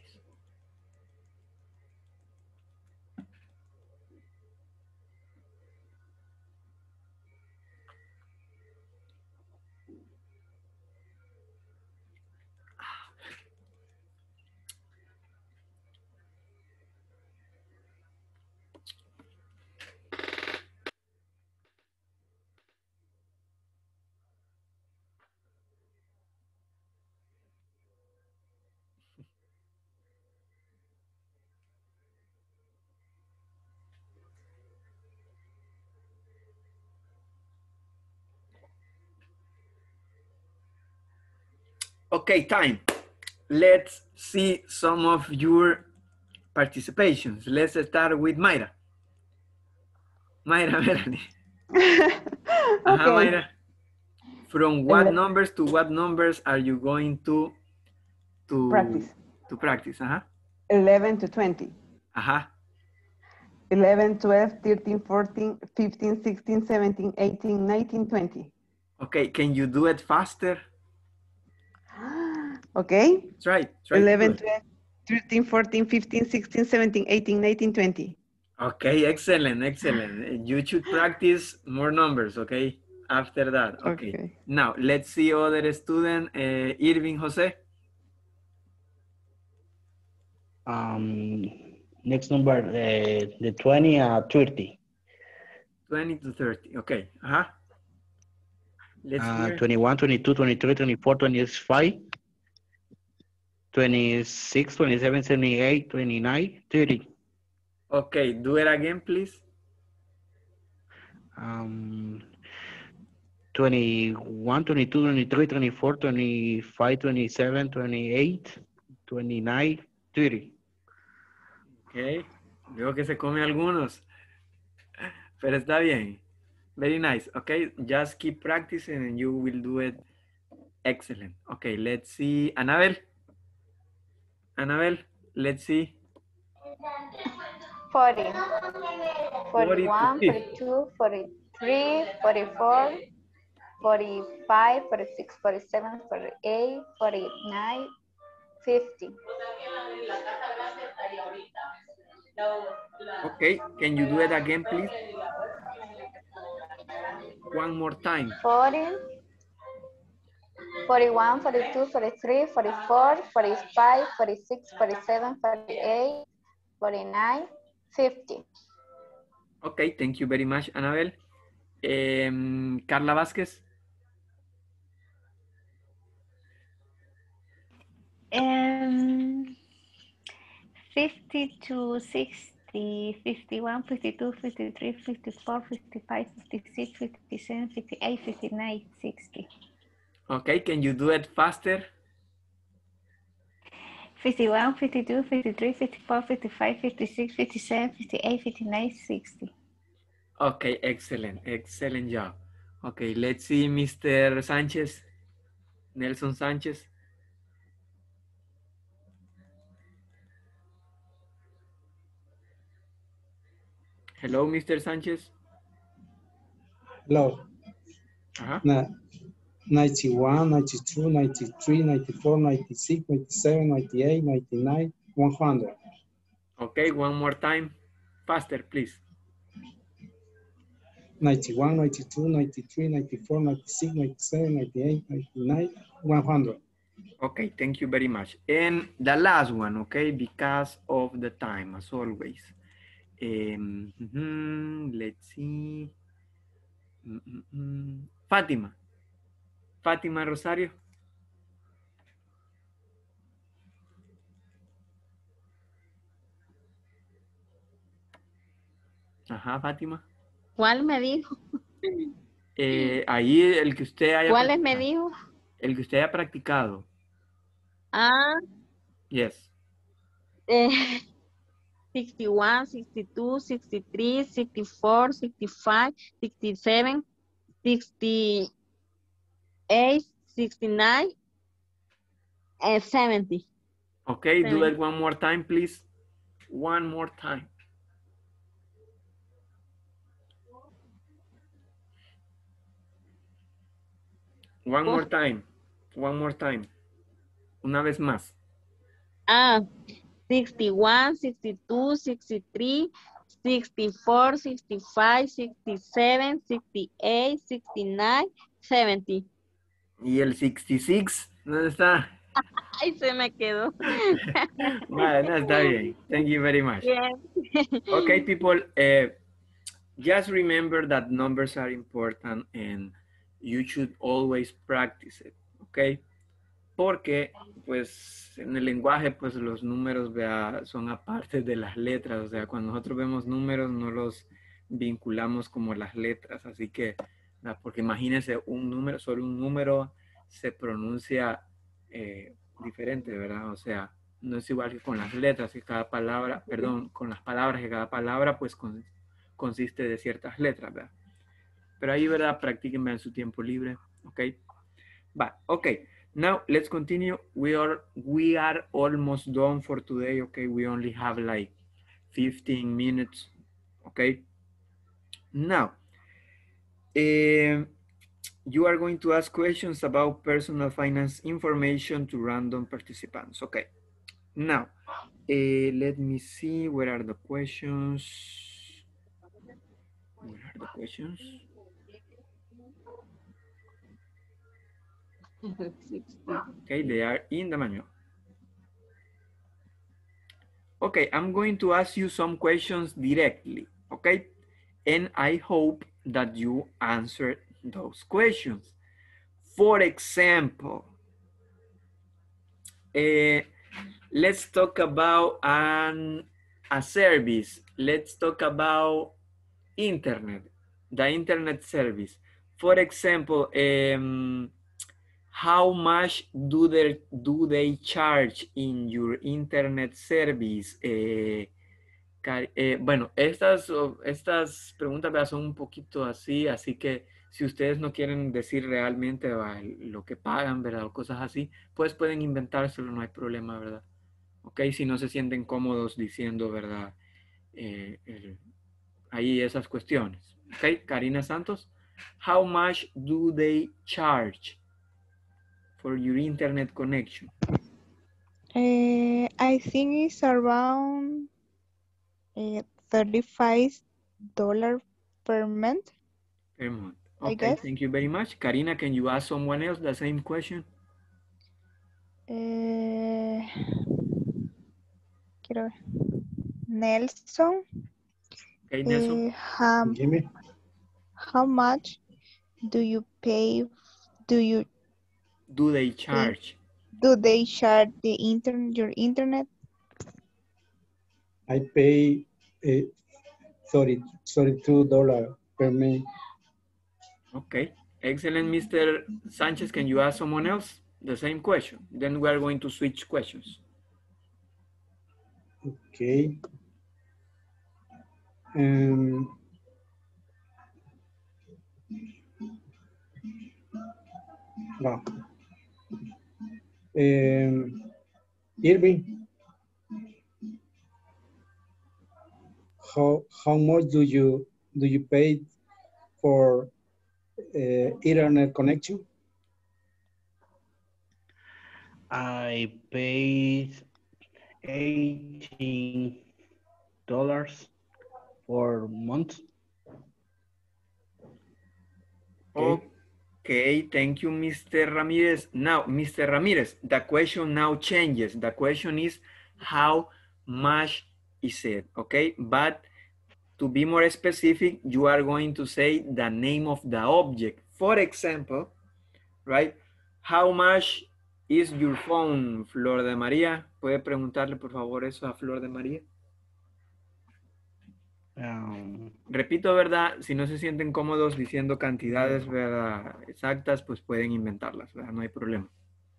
Okay, time. Let's see some of your participations. Let's start with Mayra. Mayra, Melanie. Ajá, Mayra. From what numbers to what numbers are you going to to Practice. To practice, ajá. eleven to twenty. Ajá. eleven, twelve, thirteen, fourteen, fifteen, sixteen, seventeen, eighteen, nineteen, twenty. Okay, can you do it faster? Okay. Try, try. eleven, twelve, thirteen, fourteen, fifteen, sixteen, seventeen, eighteen, nineteen, twenty. Okay, excellent, excellent. You should practice more numbers, okay? After that, okay. okay. Now, let's see other student, uh, Irving Jose. Um, next number, uh, the twenty, uh, thirty. twenty to thirty, okay. Uh-huh. Let's uh, hear. twenty-one, twenty-two, twenty-three, twenty-four, twenty-five, twenty-six, twenty-seven, twenty-eight, twenty-nine, thirty. Okay, do it again, please. Um, twenty-one, twenty-two, twenty-three, twenty-four, twenty-five, twenty-seven, twenty-eight, twenty-nine, thirty. Okay, veo que se come algunos, pero está bien. Very nice, okay, just keep practicing and you will do it excellent. Okay, let's see, Annabelle. Annabelle, let's see. forty, forty-one, forty-two, forty-three, forty-four, forty-five, forty-six, forty-seven, forty-eight, forty-nine, fifty. Okay, can you do it again, please? One more time. forty, forty-one, forty-two, forty-three, forty-four, forty-five, forty-six, forty-seven, forty-eight, forty-nine, fifty. Okay, thank you very much, Annabelle. Um, Carla Vázquez. Um, fifty to sixty, fifty-one, fifty-two, fifty-three, fifty-four, fifty-five, fifty-six, fifty-seven, fifty-eight, fifty-nine, sixty. Okay, can you do it faster? fifty-one, fifty-two, fifty-three, fifty-four, fifty-five, fifty-six, fifty-seven, fifty-eight, fifty-nine, sixty. Okay, excellent, excellent job. Okay, let's see Mister Sanchez, Nelson Sanchez. Hello, Mister Sanchez. Hello. Uh-huh. Na ninety-one, ninety-two, ninety-three, ninety-four, ninety-six, ninety-seven, ninety-eight, ninety-nine, one hundred. Okay, one more time. Faster, please. ninety-one, ninety-two, ninety-three, ninety-four, ninety-six, ninety-seven, ninety-eight, ninety-nine, one hundred. Okay, thank you very much. And the last one, okay, because of the time, as always. Um, mm-hmm, let's see. Mm-mm-mm. Fatima. Fatima Rosario. Ajá, Fátima. ¿Cuál me dijo? Eh, ahí el que usted haya ¿Cuáles me practicado. dijo? El que usted haya practicado. Ah, Yes. eh, sixty-one, sixty-two, sixty-three, sixty-four, sixty-five, sixty-seven, sixty, sixty-eight, sixty-nine, and seventy. Okay, do seventy. that one more time, please. One more time. One more time. One more time. Una vez más. Ah, sixty-one, sixty-two, sixty-three, sixty-four, sixty-five, sixty-seven, sixty-eight, sixty-nine, seventy. ¿Y el sixty-six? ¿Dónde está? Ay, se me quedó. Vale, no, está bien. Thank you very much. Bien. Okay, people, uh, just remember that numbers are important and you should always practice it, okay? Porque, pues, en el lenguaje, pues, los números, vea, son aparte de las letras. O sea, cuando nosotros vemos números, no los vinculamos como las letras. Así que, ¿verdad? Porque imagínense, un número, solo un número se pronuncia eh, diferente, ¿verdad? O sea, no es igual que con las letras, que cada palabra, perdón, con las palabras, que cada palabra, pues, con, consiste de ciertas letras, ¿verdad? Pero ahí, ¿verdad? Practíquenme en su tiempo libre, ¿ok? Va, ok. Now, let's continue. We are, we are almost done for today, okay? We only have like fifteen minutes, okay? Now, uh, you are going to ask questions about personal finance information to random participants, okay? Now, uh, let me see, where are the questions? Where are the questions? Okay, they are in the manual. Okay, I'm going to ask you some questions directly, okay? And I hope that you answer those questions. For example, uh, let's talk about an, a service. Let's talk about internet, the internet service. For example, um, how much do they, do they charge in your internet service? Eh, eh, bueno, estas, estas preguntas ¿verdad? Son un poquito así, así que si ustedes no quieren decir realmente ¿verdad? Lo que pagan, ¿verdad? O cosas así, pues pueden inventárselo, no hay problema, ¿verdad? Ok, si no se sienten cómodos diciendo, ¿verdad? Eh, el, ahí esas cuestiones. Ok, Karina Santos, how much do they charge for your internet connection? Uh, I think it's around uh, thirty-five dollars per month. Per month. I Okay, guess. thank you very much. Karina, can you ask someone else the same question? Uh, quiero ver. Nelson. Okay, Nelson. Uh, how, Jimmy. how much do you pay? Do you Do they charge? do they charge the internet? Your internet? I pay uh, sorry, thirty-two dollars per month. Okay, excellent, Mister Sanchez. Can you ask someone else the same question? Then we are going to switch questions. Okay. Um, wow. Um, Irving, how how much do you do you pay for uh, internet connection? I paid eighteen dollars for month. Okay. Okay, thank you, Mister Ramirez. Now, Mister Ramirez, the question now changes. The question is, how much is it? Okay, but to be more specific, you are going to say the name of the object. For example, right? How much is your phone, Flor de María? ¿Puede preguntarle, por favor, eso a Flor de María? Um, Repito, ¿verdad? Si no se sienten cómodos diciendo cantidades, ¿verdad? Exactas, pues pueden inventarlas, ¿verdad? No hay problema.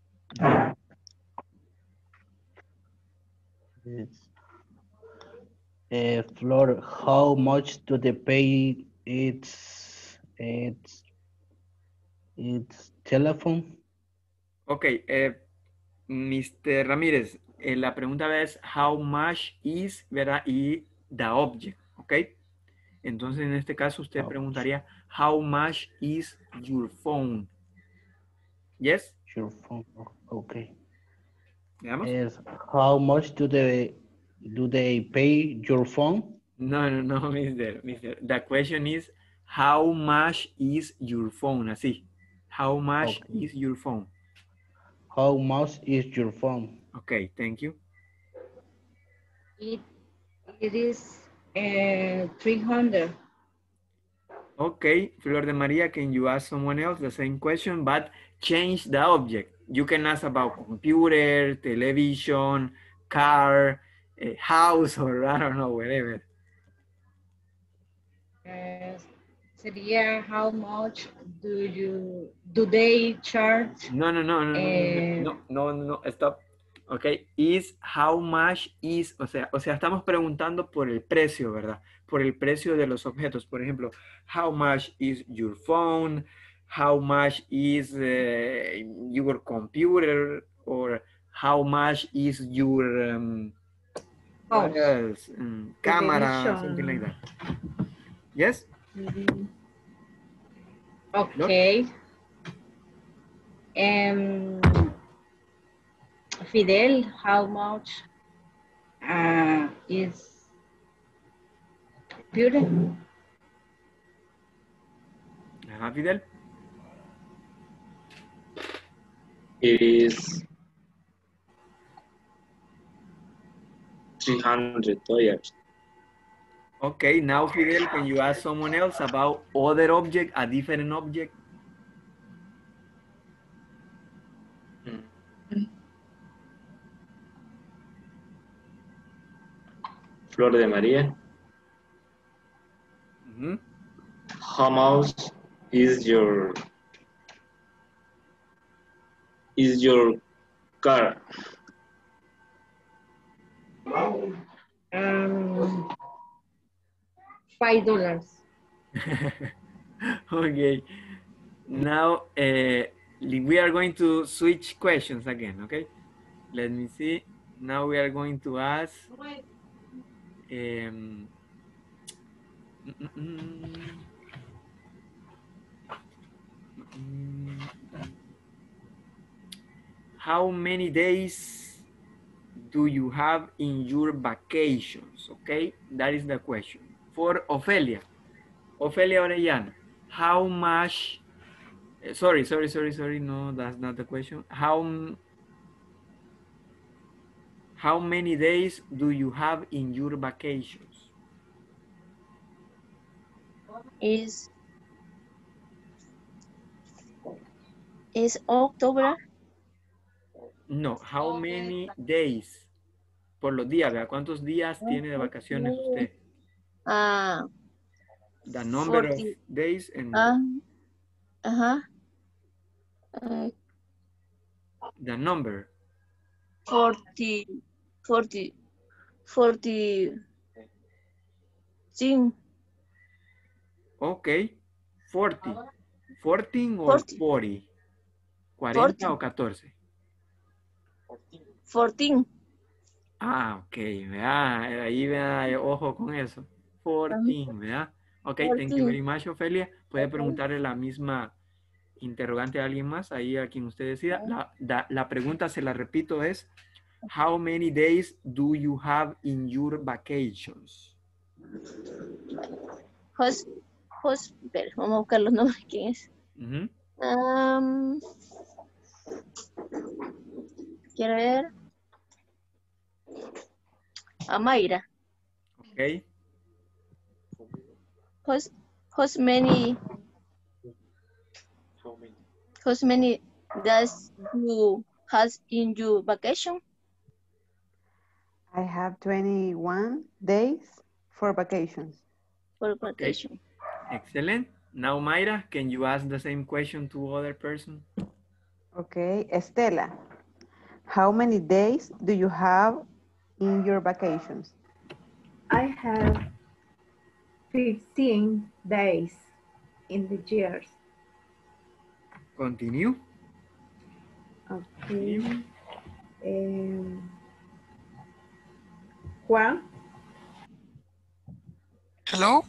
It's, uh, Flor, how much do they pay? It's it's it's telephone. Ok, eh, mister Ramírez, eh, la pregunta es how much is, ¿verdad? Y the object, ¿ok? Entonces, en este caso, usted How preguntaría how much is your phone? Yes? Your phone. Okay. Veamos. Is how much do they do they pay your phone? No, no, no, mister, mister. The question is, how much is your phone? Así. How much Okay. is your phone? How much is your phone? Okay, thank you. It, it is uh, three hundred. Okay, Flor de Maria, can you ask someone else the same question, but change the object? You can ask about computer, television, car, a house, or I don't know, whatever. Uh, sería how much do you do they charge? No, no, no, no, no, Eh, no, no, no, no, stop. Ok, is how much is, o sea, o sea, estamos preguntando por el precio, ¿verdad? Por el precio de los objetos. Por ejemplo, how much is your phone? How much is uh, your computer? Or how much is your um, what House. else? Um, camera, something like Television. that. Yes? Mm, Okay. Um, Fidel, how much uh, is computer? Ajá, Fidel. It is three hundred dollars. Okay, now Fidel, can you ask someone else about other object, a different object? Flor de María. Mm-hmm. How much is your is your car? Um, five dollars. Okay, now uh, we are going to switch questions again, okay? Let me see. Now we are going to ask um, mm, mm, mm, mm, how many days do you have in your vacations? Okay, that is the question. For Ofelia, Ofelia Orellana, how much, uh, sorry, sorry, sorry, sorry, no, that's not the question. How, how many days do you have in your vacations? Is is October? No, how many days? Por los días, ¿verdad? ¿Cuántos días tiene de vacaciones usted? Ah, The number forty. of days and Ah, ajá. Uh, the number. forty, forty, forty. Sim. Ok, forty. fourteen or Forty. forty? Forty. ¿cuarenta o catorce? Fourteen. Ah, ok, vea, ahí vea, ojo con eso. fourteen, ¿verdad? Ok, thank you very much, Ofelia. Puede preguntarle la misma interrogante a alguien más, ahí a quien usted decida. La, la, la pregunta, se la repito, es how many days do you have in your vacations? Jos, Jos, espera, vamos a buscar los nombres. ¿Quién es? Uh-huh. Um, quiero ver. A Mayra. Ok. How's, how's many, how's many days you has in your vacation? I have twenty-one days for vacations. For vacation. Okay. Excellent. Now, Mayra, can you ask the same question to other person? Okay, Estela, how many days do you have in your vacations? I have fifteen days in the years. Continue. Okay. Um, Juan, Hello?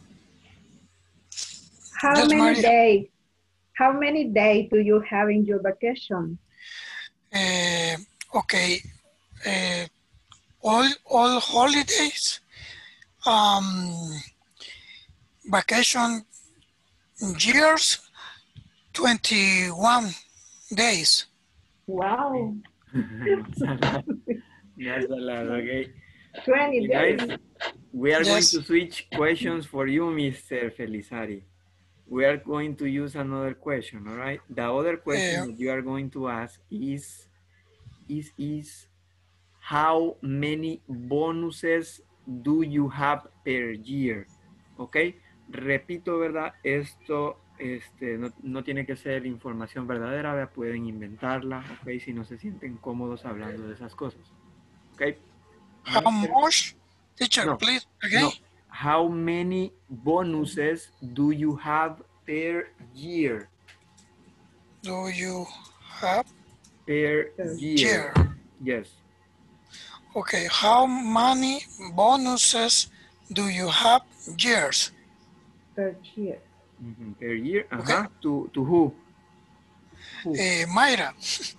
how Yes, many Maria. days? How many days do you have in your vacation? Uh, okay. Uh, all all holidays, um, vacation years, twenty-one days. Wow. That's a lot. That's a lot, okay. twenty Okay, days. guys, we are going Yes. to switch questions for you, Mister Felizari. We are going to use another question, all right? The other question Uh, that you are going to ask is, is, is how many bonuses do you have per year? ¿Ok? Repito, ¿verdad? Esto este, no, no tiene que ser información verdadera, ¿verdad? Pueden inventarla, ¿ok? Si no se sienten cómodos hablando de esas cosas, ¿ok? how much? Teacher, No, please, again. no. How many bonuses do you have per year? Do you have Per year. year? Yes. Okay, how many bonuses do you have years? Per year. Mhm, per year. Ajá. Okay. To, to who? Who? Uh, Mayra,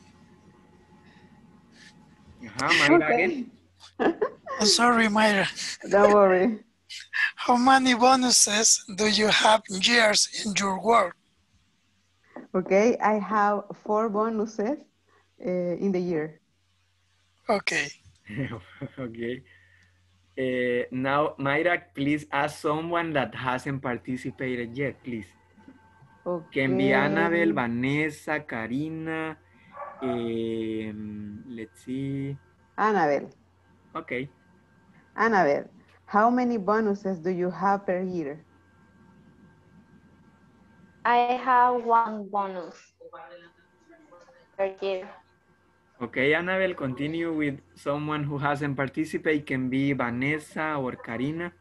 Ajá, Mayra Okay. again. I'm sorry, Mayra. Don't worry. How many bonuses do you have years in your work? Okay, I have four bonuses uh, in the year. Okay. Okay. Uh, now, Mayra, please ask someone that hasn't participated yet, please. Can be Annabelle, Okay. Vanessa, Karina. Um, let's see. Annabelle. Okay. Annabelle, how many bonuses do you have per year? I have one bonus per year. Okay, Annabelle, continue with someone who hasn't participated. Can be Vanessa or Karina.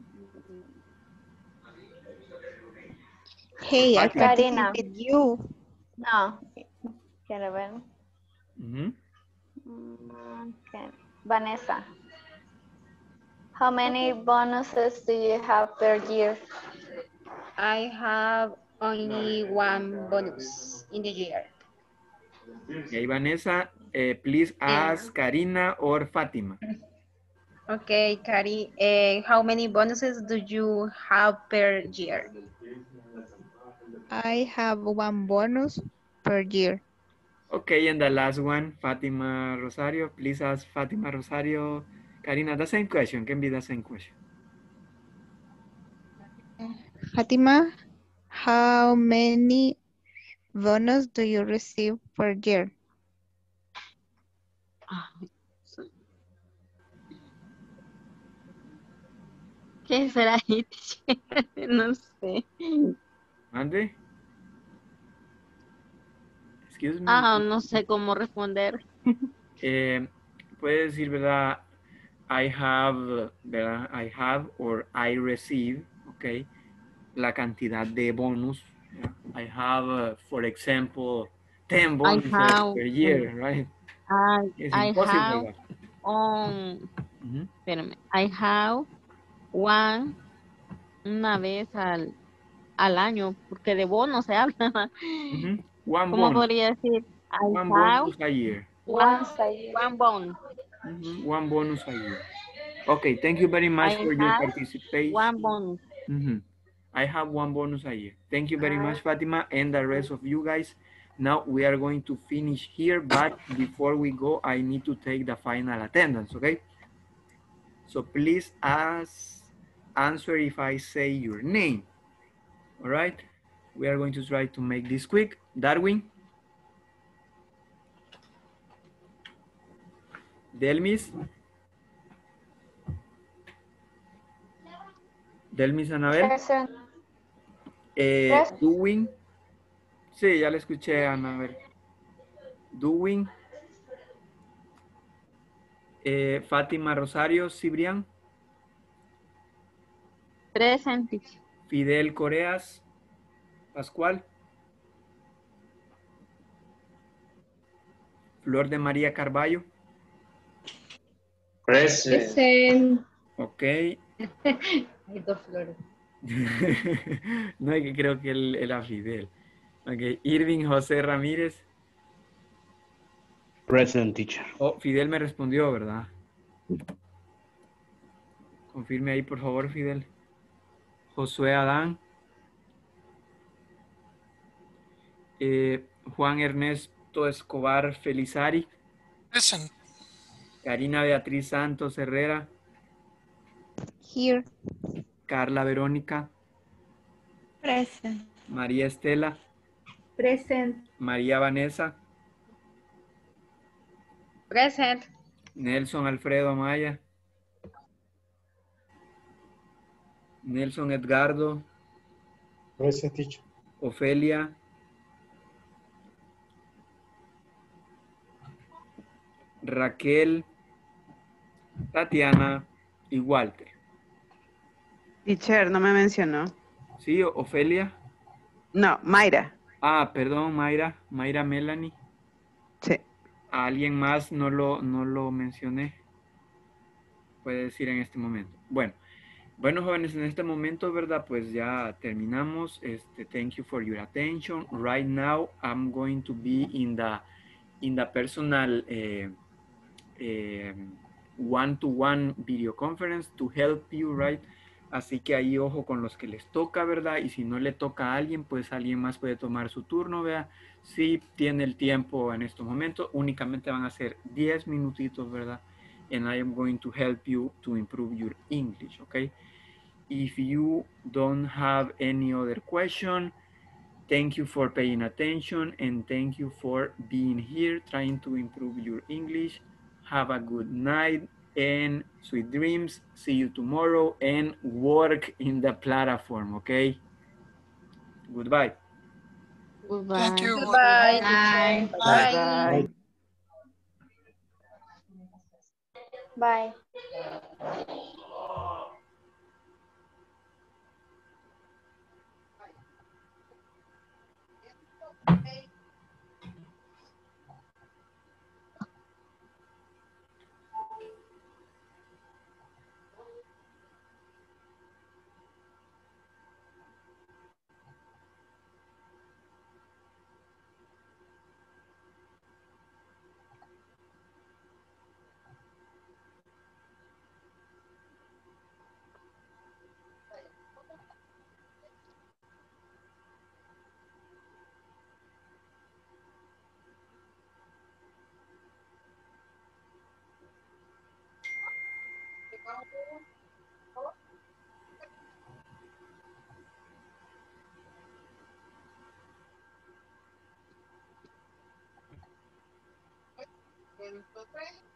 Hey, I Fatima. Karina. participate you. No, quiero ver. Mhm. Mm, okay. Vanessa, how many bonuses do you have per year? I have only one bonus in the year. Okay, Vanessa, uh, please ask Karina or Fatima. Okay, Cari, uh, how many bonuses do you have per year? I have one bonus per year. Okay, and the last one, Fatima Rosario. Please ask Fatima Rosario. Karina, the same question. Can be the same question. Fatima, how many bonus do you receive per year? ¿Qué será ahí? No sé. Mande. Excuse me. Ah, no sé cómo responder. Eh, puede decir, ¿verdad? I have, ¿verdad? I have or I receive, okay, la cantidad de bonus. Yeah. I have, uh, for example, ten I bonuses have, per year, right? I, It's I impossible. have, That. um, Mhm. espérame, I have one, una vez al, al año, porque de bono se habla. Mhm. One ¿Cómo bonus. podría decir? I One have bonus a year. one, Once a year. one bonus. Mhm. One bonus a year. Okay, thank you very much I for your have participation. one bonus. Mhm. I have one bonus a year. Thank you very much, Fatima, and the rest of you guys. Now we are going to finish here, but before we go, I need to take the final attendance, okay? So please ask, answer if I say your name, all right? We are going to try to make this quick. Darwin? Delmis? Delmis Anabel? Present. Eh, Yes. Duwin? Sí, ya le escuché, Anabel. Duwin? Eh, Fátima Rosario Cibrián? Present. Fidel Coreas Pascual? Flor de María Carballo. Present. Present. Ok. Hay dos flores. No, es que creo que él era Fidel. Ok. Irving José Ramírez. Present, teacher. Oh, Fidel me respondió, ¿verdad? Confirme ahí, por favor, Fidel. Josué Adán. Eh, Juan Ernesto Escobar Felizari. Present. Karina Beatriz Santos Herrera. Here. Carla Verónica. Present. María Estela. Present. María Vanessa. Present. Nelson Alfredo Amaya. Nelson Edgardo. Present, teacher. Ofelia. Raquel. Tatiana y Walter. Teacher, no me mencionó. Sí, Ofelia. No, Mayra. Ah, perdón, Mayra. Mayra Melanie. Sí. A alguien más no lo, no lo mencioné. Puede decir en este momento. Bueno. Bueno, jóvenes, en este momento, ¿verdad? Pues ya terminamos. Este, thank you for your attention. Right now, I'm going to be in the, in the personal eh, eh, one-to-one video conference to help you, right? Así que ahí ojo con los que les toca, ¿verdad? Y si no le toca a alguien, pues alguien más puede tomar su turno, ¿verdad? Si tiene el tiempo en estos momentos, únicamente van a ser diez minutitos, ¿verdad? And I am going to help you to improve your English, okay? If you don't have any other question, thank you for paying attention and thank you for being here trying to improve your English. Have a good night and sweet dreams. See you tomorrow and work in the platform, okay? Goodbye. Goodbye. Thank you. Goodbye. Bye. Bye. Bye. Okay.